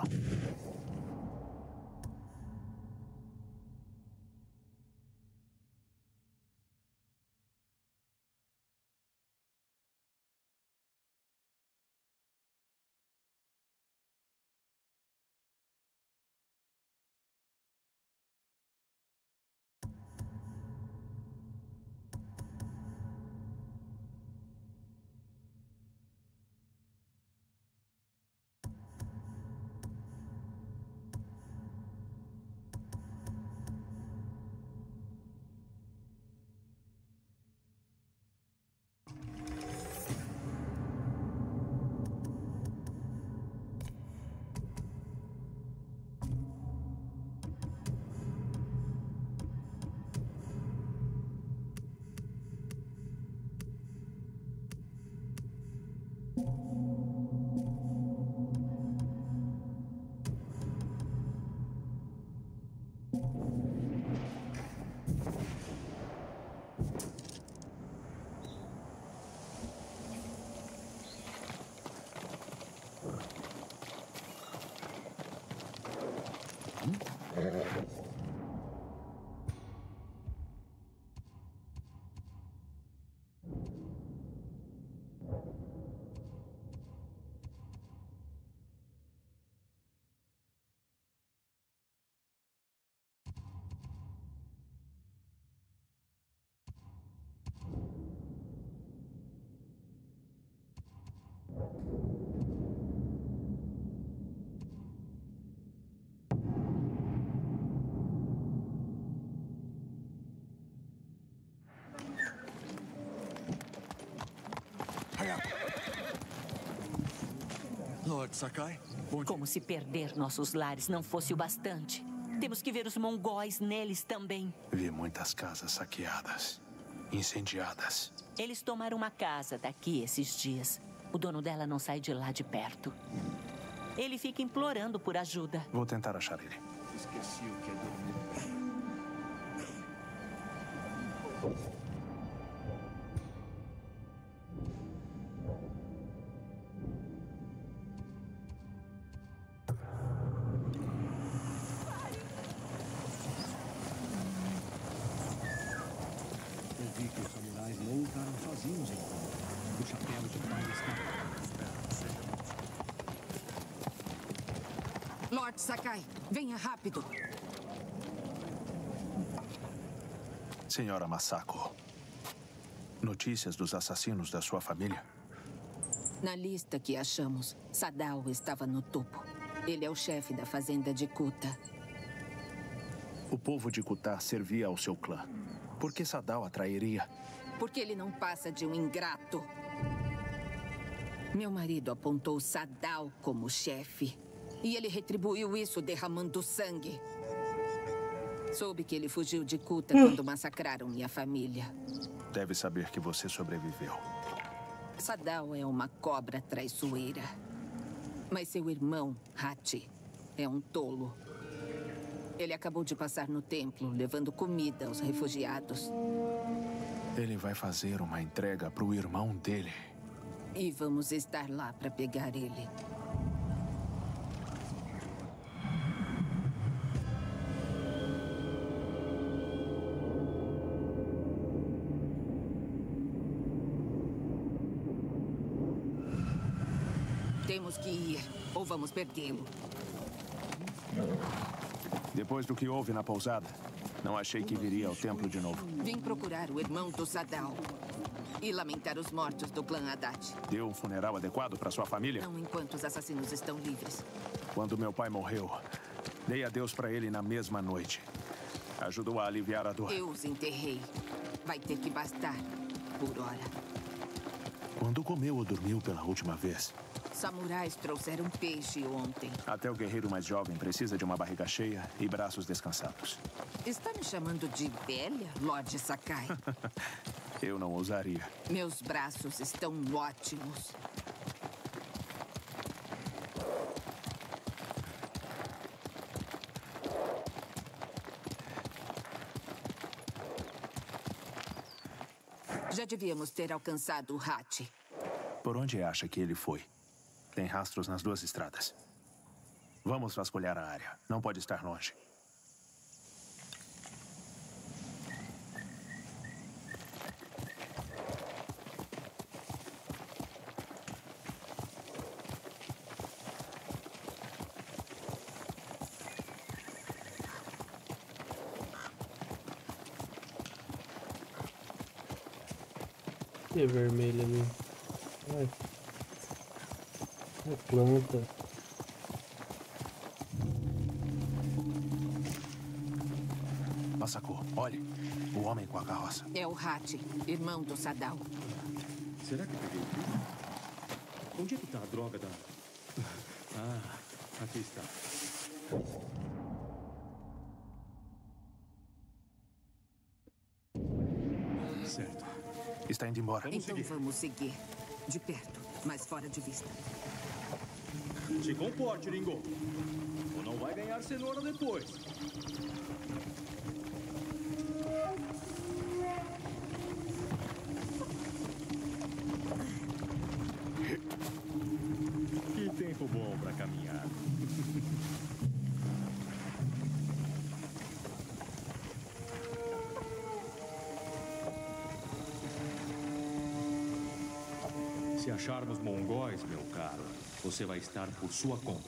Speaker 17: Lord Sakai?
Speaker 14: Como se perder nossos lares não fosse o bastante. Temos que ver os mongóis neles também.
Speaker 2: Vi muitas casas saqueadas, incendiadas.
Speaker 14: Eles tomaram uma casa daqui esses dias. O dono dela não sai de lá de perto. Ele fica implorando por ajuda.
Speaker 2: Vou tentar achar ele.
Speaker 17: Esqueci o que é dormir.
Speaker 6: Eu vi que os samurais não lutaram sozinhos então. O chapéu de palha está...
Speaker 10: Lord Sakai, venha rápido.
Speaker 2: Senhora Masako, notícias dos assassinos da sua família?
Speaker 10: Na lista que achamos, Sadao estava no topo. Ele é o chefe da fazenda de Kuta.
Speaker 2: O povo de Kuta servia ao seu clã. Por que Sadao atrairia?
Speaker 10: Porque ele não passa de um ingrato. Meu marido apontou Sadao como chefe. E ele retribuiu isso derramando sangue. Soube que ele fugiu de Kuta quando massacraram minha família.
Speaker 2: Deve saber que você sobreviveu.
Speaker 10: Sadao é uma cobra traiçoeira. Mas seu irmão, Hachi, é um tolo. Ele acabou de passar no templo, levando comida aos refugiados.
Speaker 2: Ele vai fazer uma entrega para o irmão dele.
Speaker 10: E vamos estar lá para pegar ele. Temos que ir, ou vamos perdê-lo.
Speaker 2: Depois do que houve na pousada, não achei que viria ao templo de novo.
Speaker 10: Vim procurar o irmão do Sadao e lamentar os mortos do clã Haddad.
Speaker 2: Deu um funeral adequado para sua família?
Speaker 10: Não enquanto os assassinos estão livres.
Speaker 2: Quando meu pai morreu, dei adeus para ele na mesma noite. Ajudou a aliviar a dor.
Speaker 10: Eu os enterrei. Vai ter que bastar, por hora.
Speaker 2: Quando comeu ou dormiu pela última vez?
Speaker 10: Samurais trouxeram peixe ontem.
Speaker 2: Até o guerreiro mais jovem precisa de uma barriga cheia e braços descansados.
Speaker 10: Está me chamando de velha, Lord Sakai?
Speaker 2: Eu não ousaria.
Speaker 10: Meus braços estão ótimos. Já devíamos ter alcançado o Hatt.
Speaker 2: Por onde acha que ele foi? Tem rastros nas duas estradas. Vamos vasculhar a área. Não pode estar longe.
Speaker 3: Que é vermelho ali. Ai. É planta.
Speaker 2: Masako, olhe. O homem com a carroça.
Speaker 10: É o Hatt, irmão do Sadal.
Speaker 6: Será que peguei tudo? Onde é que tá a droga da... Ah, aqui está. Certo.
Speaker 2: Está indo embora.
Speaker 10: Então vamos seguir. De perto, mas fora de vista.
Speaker 6: Se comporte, Ringo. Ou não vai ganhar cenoura depois. Que tempo bom para caminhar. Se acharmos mongóis, meu caro, você vai estar por sua conta.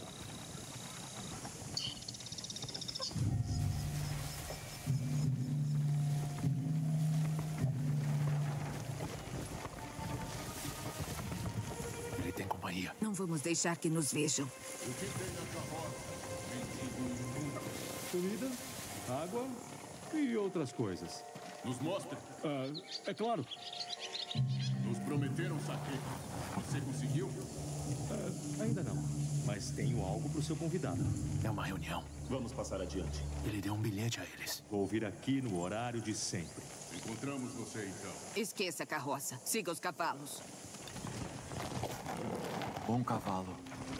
Speaker 2: Ele tem companhia.
Speaker 10: Não vamos deixar que nos vejam.
Speaker 16: O que tem na carroça?
Speaker 6: Comida, água e outras coisas.
Speaker 16: Nos mostre.
Speaker 6: É claro.
Speaker 16: Nos prometeram saque. Você conseguiu?
Speaker 6: Ainda não. Mas tenho algo para o seu convidado.
Speaker 2: É uma reunião.
Speaker 6: Vamos passar adiante.
Speaker 2: Ele deu um bilhete a eles.
Speaker 6: Vou vir aqui no horário de sempre.
Speaker 16: Encontramos você, então.
Speaker 10: Esqueça a carroça. Siga os cavalos.
Speaker 17: Bom cavalo.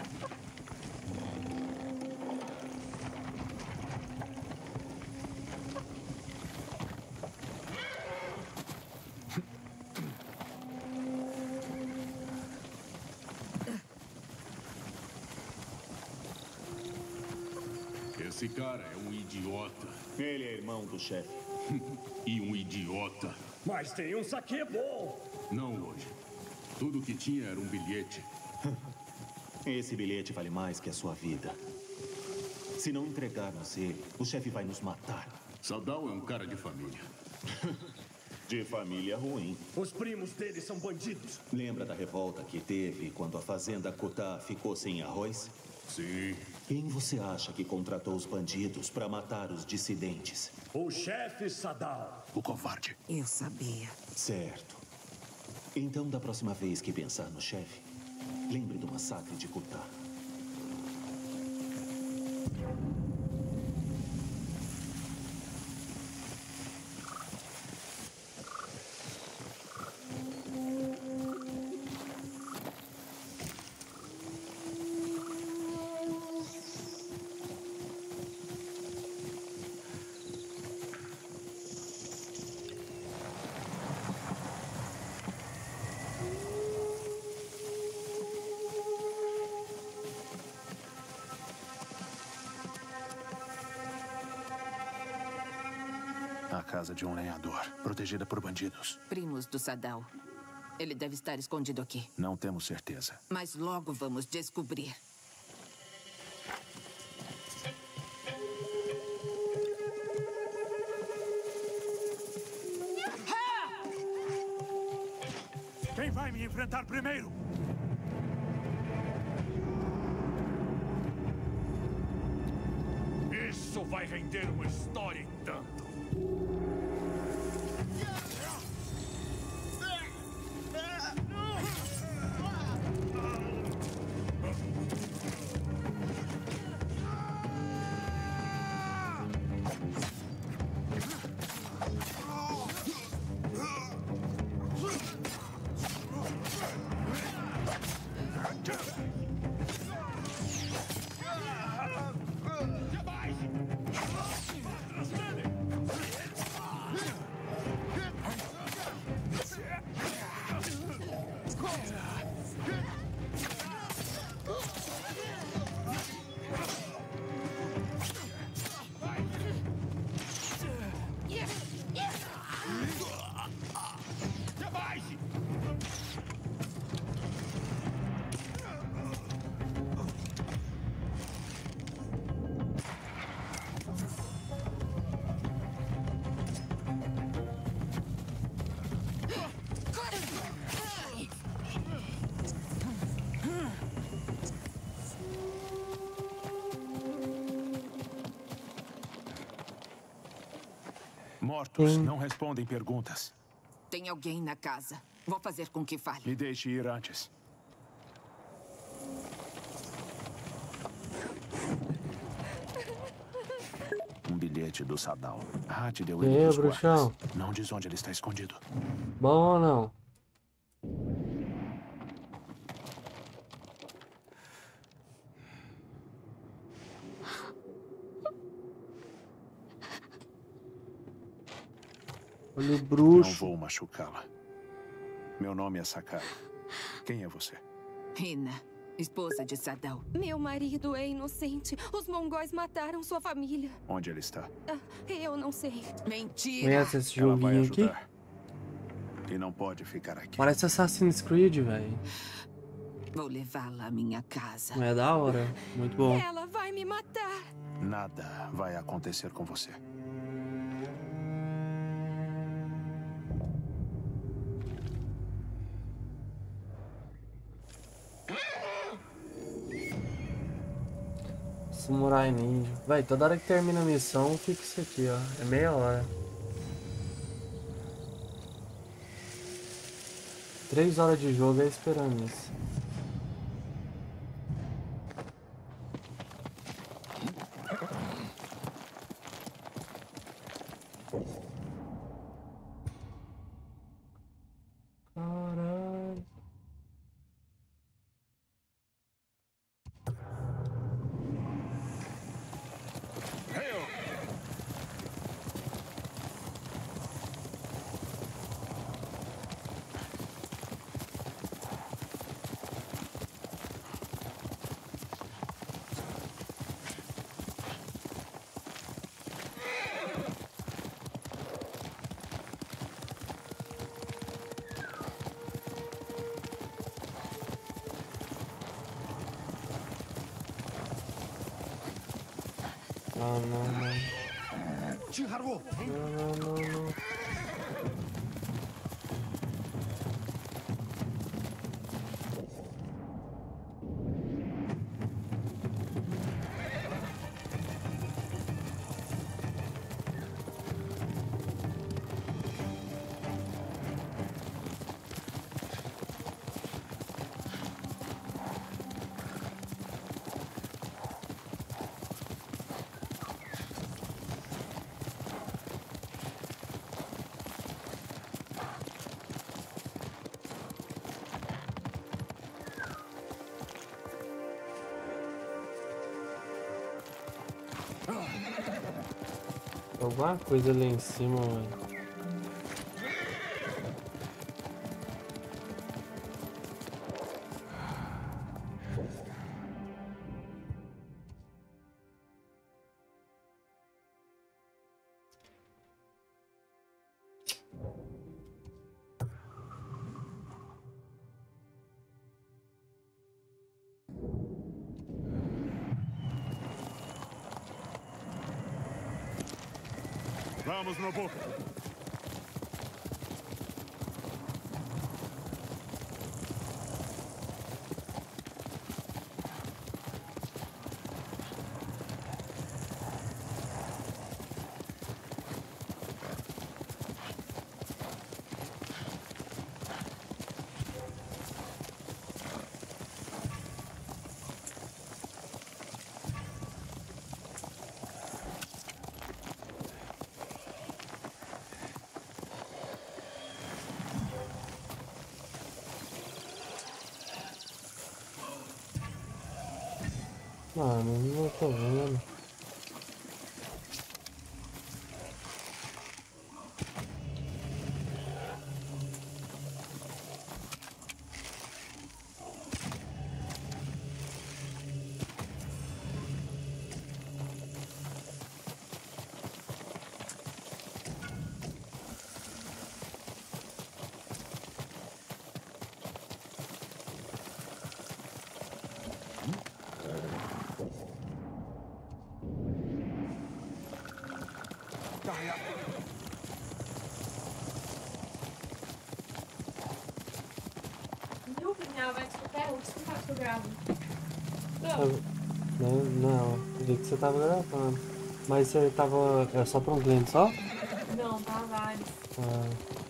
Speaker 16: Esse cara é um idiota.
Speaker 6: Ele é irmão do chefe.
Speaker 16: E um idiota.
Speaker 6: Mas tem um saque bom.
Speaker 16: Não hoje. Tudo que tinha era um bilhete.
Speaker 18: Esse bilhete vale mais que a sua vida. Se não entregarmos ele, o chefe vai nos matar.
Speaker 16: Sadal é um cara de família.
Speaker 18: De família ruim.
Speaker 6: Os primos dele são bandidos.
Speaker 18: Lembra da revolta que teve quando a fazenda Kutá ficou sem arroz?
Speaker 16: Sim.
Speaker 18: Quem você acha que contratou os bandidos para matar os dissidentes?
Speaker 6: O chefe Sadal.
Speaker 2: O covarde.
Speaker 10: Eu sabia.
Speaker 18: Certo. Então, da próxima vez que pensar no chefe, lembre do massacre de Kutá.
Speaker 2: A casa de um lenhador, protegida por bandidos.
Speaker 10: Primos do Sadal. Ele deve estar escondido aqui.
Speaker 2: Não temos certeza.
Speaker 10: Mas logo vamos descobrir.
Speaker 1: Quem vai me enfrentar primeiro? Isso vai render uma história e tanto.
Speaker 2: mortos não respondem perguntas.
Speaker 10: Tem alguém na casa. Vou fazer com que fale.
Speaker 2: Me deixe ir antes. Um bilhete do Sadal. Hat deu ele pros
Speaker 3: bruxão?
Speaker 2: guardas. Não diz onde ele está escondido.
Speaker 3: Bom ou não? Olha o bruxo.
Speaker 2: Não vou machucá-la. Meu nome é Sakai. Quem é você?
Speaker 10: Hina, esposa de Sadal.
Speaker 13: Meu marido é inocente. Os mongóis mataram sua família.
Speaker 2: Onde ele está?
Speaker 13: Eu não sei.
Speaker 10: Mentira.
Speaker 3: Conhece esse
Speaker 2: Ela vai
Speaker 3: joguinho aqui?
Speaker 2: ajudar. E não pode ficar aqui.
Speaker 3: Parece Assassin's Creed, velho.
Speaker 10: Vou levá-la à minha casa.
Speaker 3: É da hora. Muito bom.
Speaker 13: Ela vai me matar.
Speaker 2: Nada vai acontecer com você.
Speaker 3: Samurai Ninja. Véi, toda hora que termina a missão, fica isso aqui, ó. É meia hora. 3 horas de jogo é esperando isso. Caralho. Não, não, não.
Speaker 6: Chiharu!
Speaker 3: Não. Alguma coisa ali em cima, mano.
Speaker 16: Vamos, Nobu.
Speaker 3: Mano, não tô vendo.
Speaker 13: Viu, Pinhal? Vai escutar o que eu gravo.
Speaker 3: Não, eu vi que você tava gravando. Mas você tava. É só pra um cliente só?
Speaker 13: Não, São Tavares.
Speaker 3: Ah.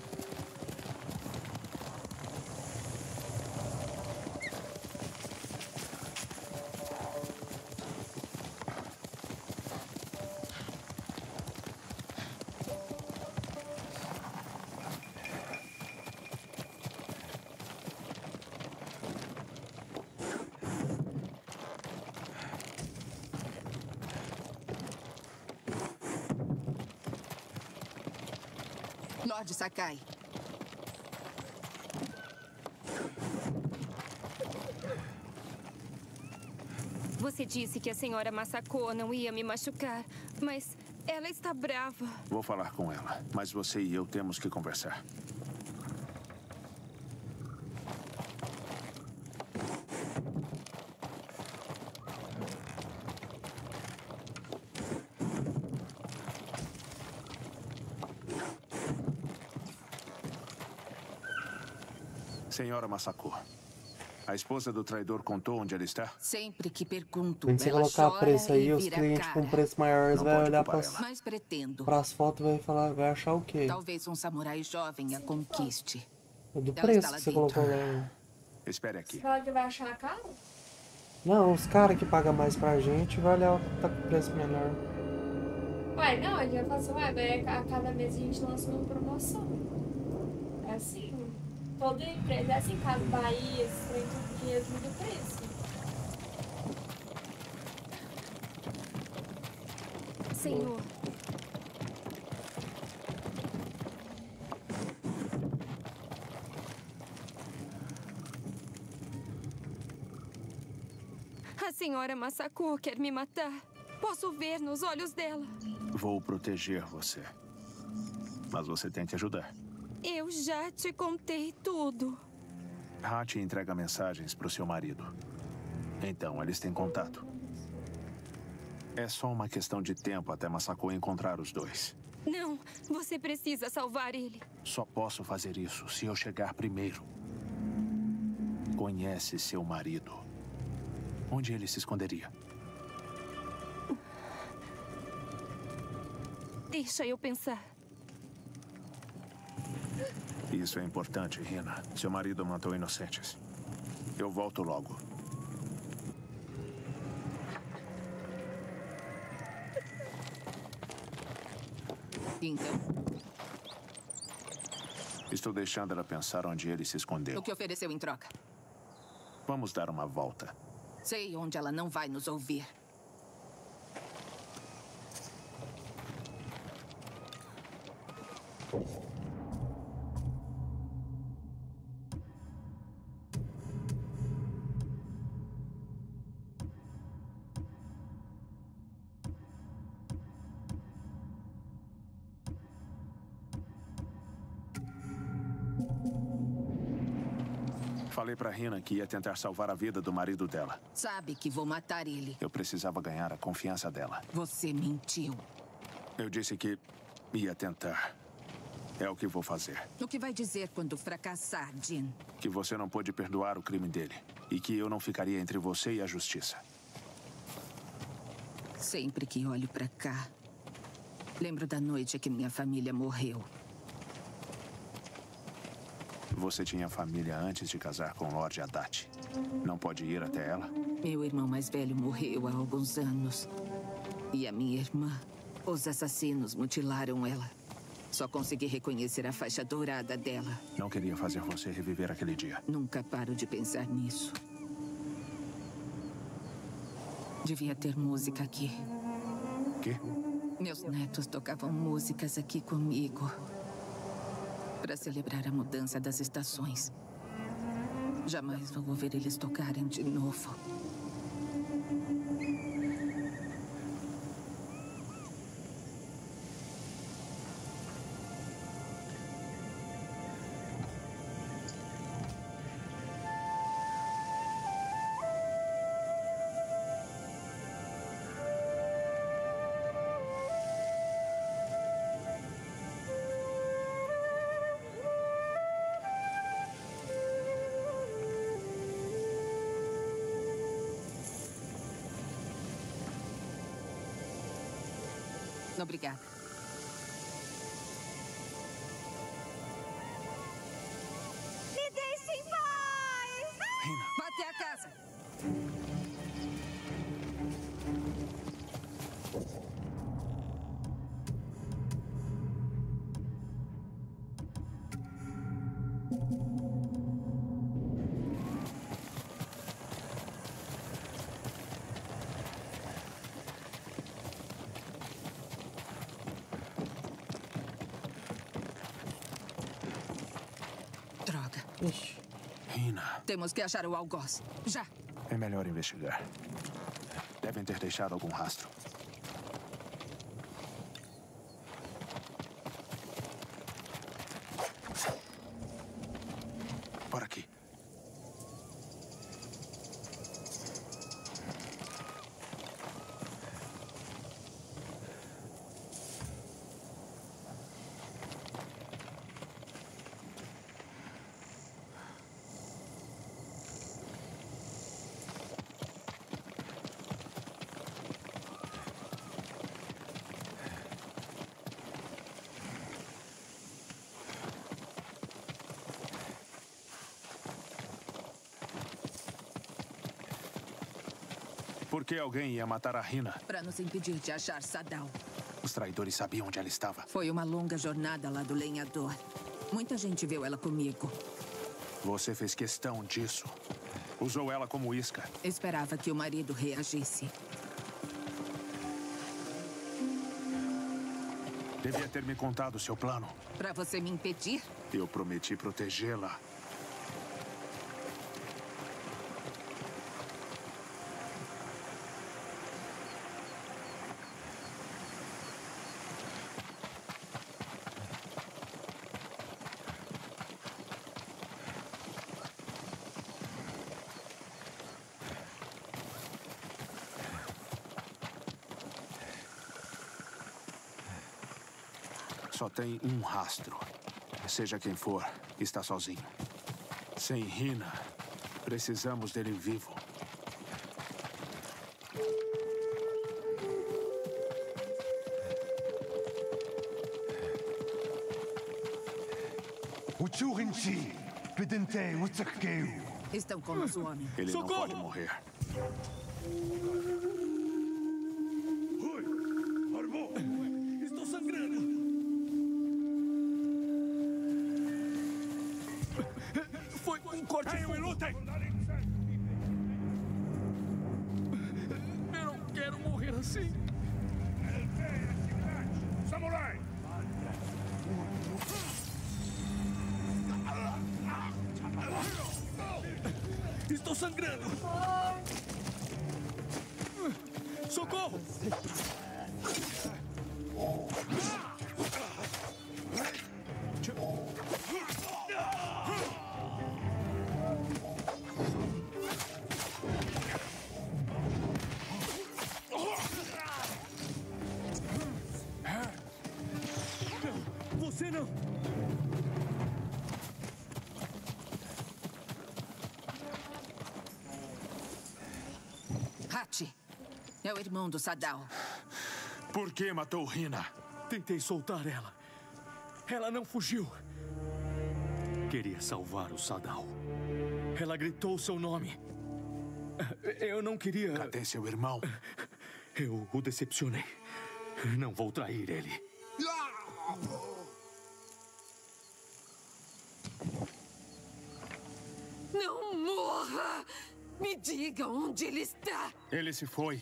Speaker 10: Lord Sakai.
Speaker 19: Você disse que a senhora Masako não ia me machucar, mas ela está brava.
Speaker 2: Vou falar com ela, mas você e eu temos que conversar. Senhora Masako, a esposa do traidor contou onde ela está?
Speaker 10: Sempre que pergunto,
Speaker 3: Quando você
Speaker 10: ela
Speaker 3: colocar
Speaker 10: chora
Speaker 3: preço aí,
Speaker 10: e
Speaker 3: os
Speaker 10: vira
Speaker 3: clientes
Speaker 10: cara.
Speaker 3: com preço maiores vai olhar para
Speaker 10: Mas pretendo.
Speaker 3: as fotos e vai falar, vai achar o quê?
Speaker 10: Talvez um samurai jovem a conquiste.
Speaker 3: É do
Speaker 10: Ela
Speaker 3: preço
Speaker 10: está lá
Speaker 3: que você
Speaker 10: dentro.
Speaker 3: colocou lá.
Speaker 2: Espere aqui.
Speaker 13: Você fala que vai achar caro?
Speaker 3: Não, os caras que pagam mais pra gente vai olhar o que tá com preço menor.
Speaker 13: Ué, não, ele vai falar assim, ué, a cada mês a gente lança uma promoção. É assim, toda empresa, é assim, Casa Bahia, esses trem, tudo que eles mudam o preço.
Speaker 19: Senhor. A senhora Masako quer me matar. Posso ver nos olhos dela.
Speaker 2: Vou proteger você. Mas você tem que ajudar.
Speaker 19: Eu já te contei tudo.
Speaker 2: Hachi entrega mensagens para o seu marido. Então, eles têm contato. É só uma questão de tempo até Masako encontrar os dois.
Speaker 19: Não, você precisa salvar ele.
Speaker 2: Só posso fazer isso se eu chegar primeiro. Conhece seu marido. Onde ele se esconderia?
Speaker 19: Deixa eu pensar.
Speaker 2: Isso é importante, Hina. Seu marido matou inocentes. Eu volto logo.
Speaker 10: Então,
Speaker 2: Estou deixando ela pensar onde ele se escondeu.
Speaker 10: o que ofereceu em troca?
Speaker 2: Vamos dar uma volta.
Speaker 10: Sei onde ela não vai nos ouvir.
Speaker 2: Falei pra Hina que ia tentar salvar a vida do marido dela.
Speaker 10: Sabe que vou matar ele.
Speaker 2: Eu precisava ganhar a confiança dela.
Speaker 10: Você mentiu.
Speaker 2: Eu disse que ia tentar. É o que vou fazer.
Speaker 10: O que vai dizer quando fracassar, Jin?
Speaker 2: Que você não pôde perdoar o crime dele. E que eu não ficaria entre você e a justiça.
Speaker 10: Sempre que olho pra cá, lembro da noite que minha família morreu.
Speaker 2: Você tinha família antes de casar com Lord Adachi. Não pode ir até ela?
Speaker 10: Meu irmão mais velho morreu há alguns anos. E a minha irmã, os assassinos mutilaram ela. Só consegui reconhecer a faixa dourada dela.
Speaker 2: Não queria fazer você reviver aquele dia.
Speaker 10: Nunca paro de pensar nisso. Devia ter música aqui.
Speaker 2: Quê?
Speaker 10: Meus netos tocavam músicas aqui comigo. Para celebrar a mudança das estações. Jamais vou ver eles tocarem de novo. Obrigada. Droga.
Speaker 2: Hina.
Speaker 10: Temos que achar o algoz. Já.
Speaker 2: É melhor investigar. Devem ter deixado algum rastro. Por aqui. Por que alguém ia matar a Hina?
Speaker 10: Para nos impedir de achar Sadal.
Speaker 2: Os traidores sabiam onde ela estava.
Speaker 10: Foi uma longa jornada lá do lenhador. Muita gente viu ela comigo.
Speaker 2: Você fez questão disso. Usou ela como isca.
Speaker 10: Esperava que o marido reagisse.
Speaker 2: Devia ter me contado seu plano.
Speaker 10: Para você me impedir?
Speaker 2: Eu prometi protegê-la. Só tem um rastro. Seja quem for, está sozinho. Sem Hina, precisamos dele vivo.
Speaker 10: Estão com nosso homem.
Speaker 2: Ele não pode morrer.
Speaker 5: Estou sangrando. Foi um corte. Caiam e lutem! Eu não quero morrer assim. Samurai! Estou sangrando! Socorro! Você não!
Speaker 10: Hachi, é o irmão do Sadal.
Speaker 2: Por que matou Hina?
Speaker 5: Tentei soltar ela. Ela não fugiu. Queria salvar o Sadal. Ela gritou seu nome. Eu não queria...
Speaker 2: Cadê seu irmão?
Speaker 5: Eu o decepcionei. Não vou trair ele.
Speaker 10: Não morra! Me diga onde ele está!
Speaker 2: Ele se foi.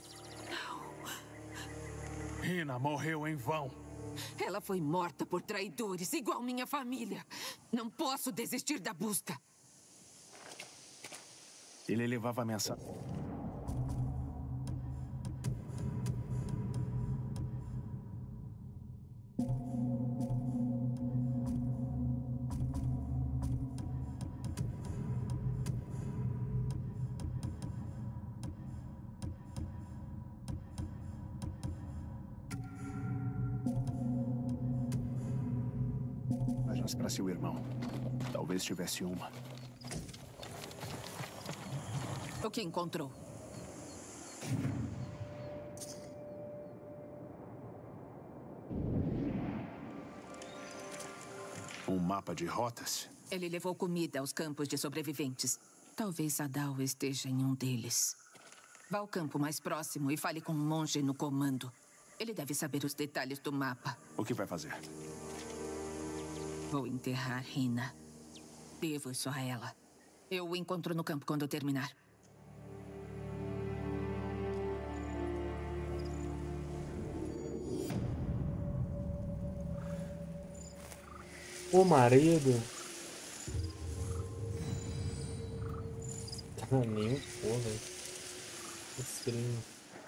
Speaker 2: Hina morreu em vão.
Speaker 10: Ela foi morta por traidores, igual minha família. Não posso desistir da busca.
Speaker 2: Ele levava a mensagem. Para seu irmão. Talvez tivesse uma.
Speaker 10: O que encontrou?
Speaker 2: Um mapa de rotas?
Speaker 10: Ele levou comida aos campos de sobreviventes. Talvez Sadal esteja em um deles. Vá ao campo mais próximo e fale com um monge no comando. Ele deve saber os detalhes do mapa.
Speaker 2: O que vai fazer?
Speaker 10: Vou enterrar Hina. Devo isso a ela. Eu o encontro no campo quando eu terminar.
Speaker 3: O marido. Tá nem um pô, velho. Estranho.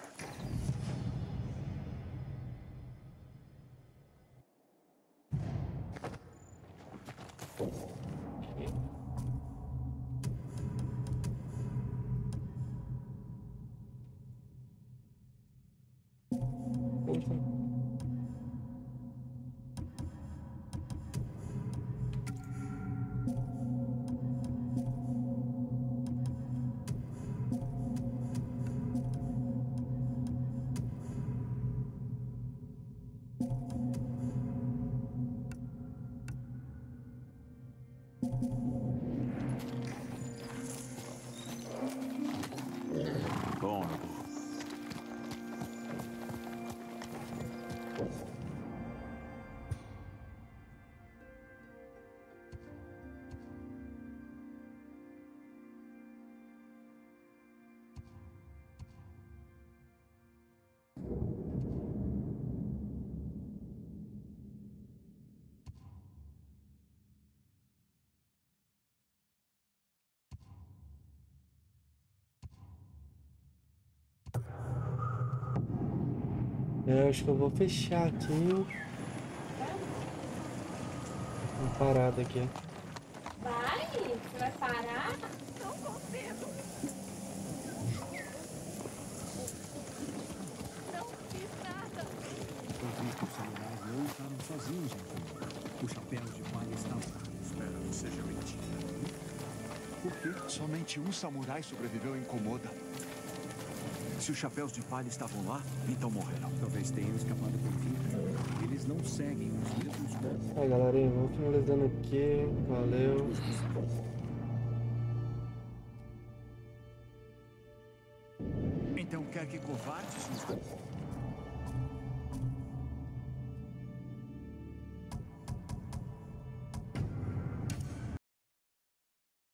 Speaker 2: Bom,
Speaker 3: Eu acho que eu vou fechar aqui. Uma parada aqui.
Speaker 13: Vai? Você vai parar? Não consigo.
Speaker 6: Não fiz nada. Enquanto isso, os samurais não estavam sozinhos em Komoda. Os chapéus de palha estavam lá.
Speaker 17: Espera, não seja mentira.
Speaker 6: Por quê?
Speaker 17: Somente um samurai sobreviveu em Komoda. Se os chapéus de palha estavam lá, então morreram.
Speaker 6: Talvez tenham escapado por fim. Eles não seguem os mesmos passos.
Speaker 3: Aí, galerinha, vamos finalizando aqui. Valeu.
Speaker 17: Então quer que covardes nos...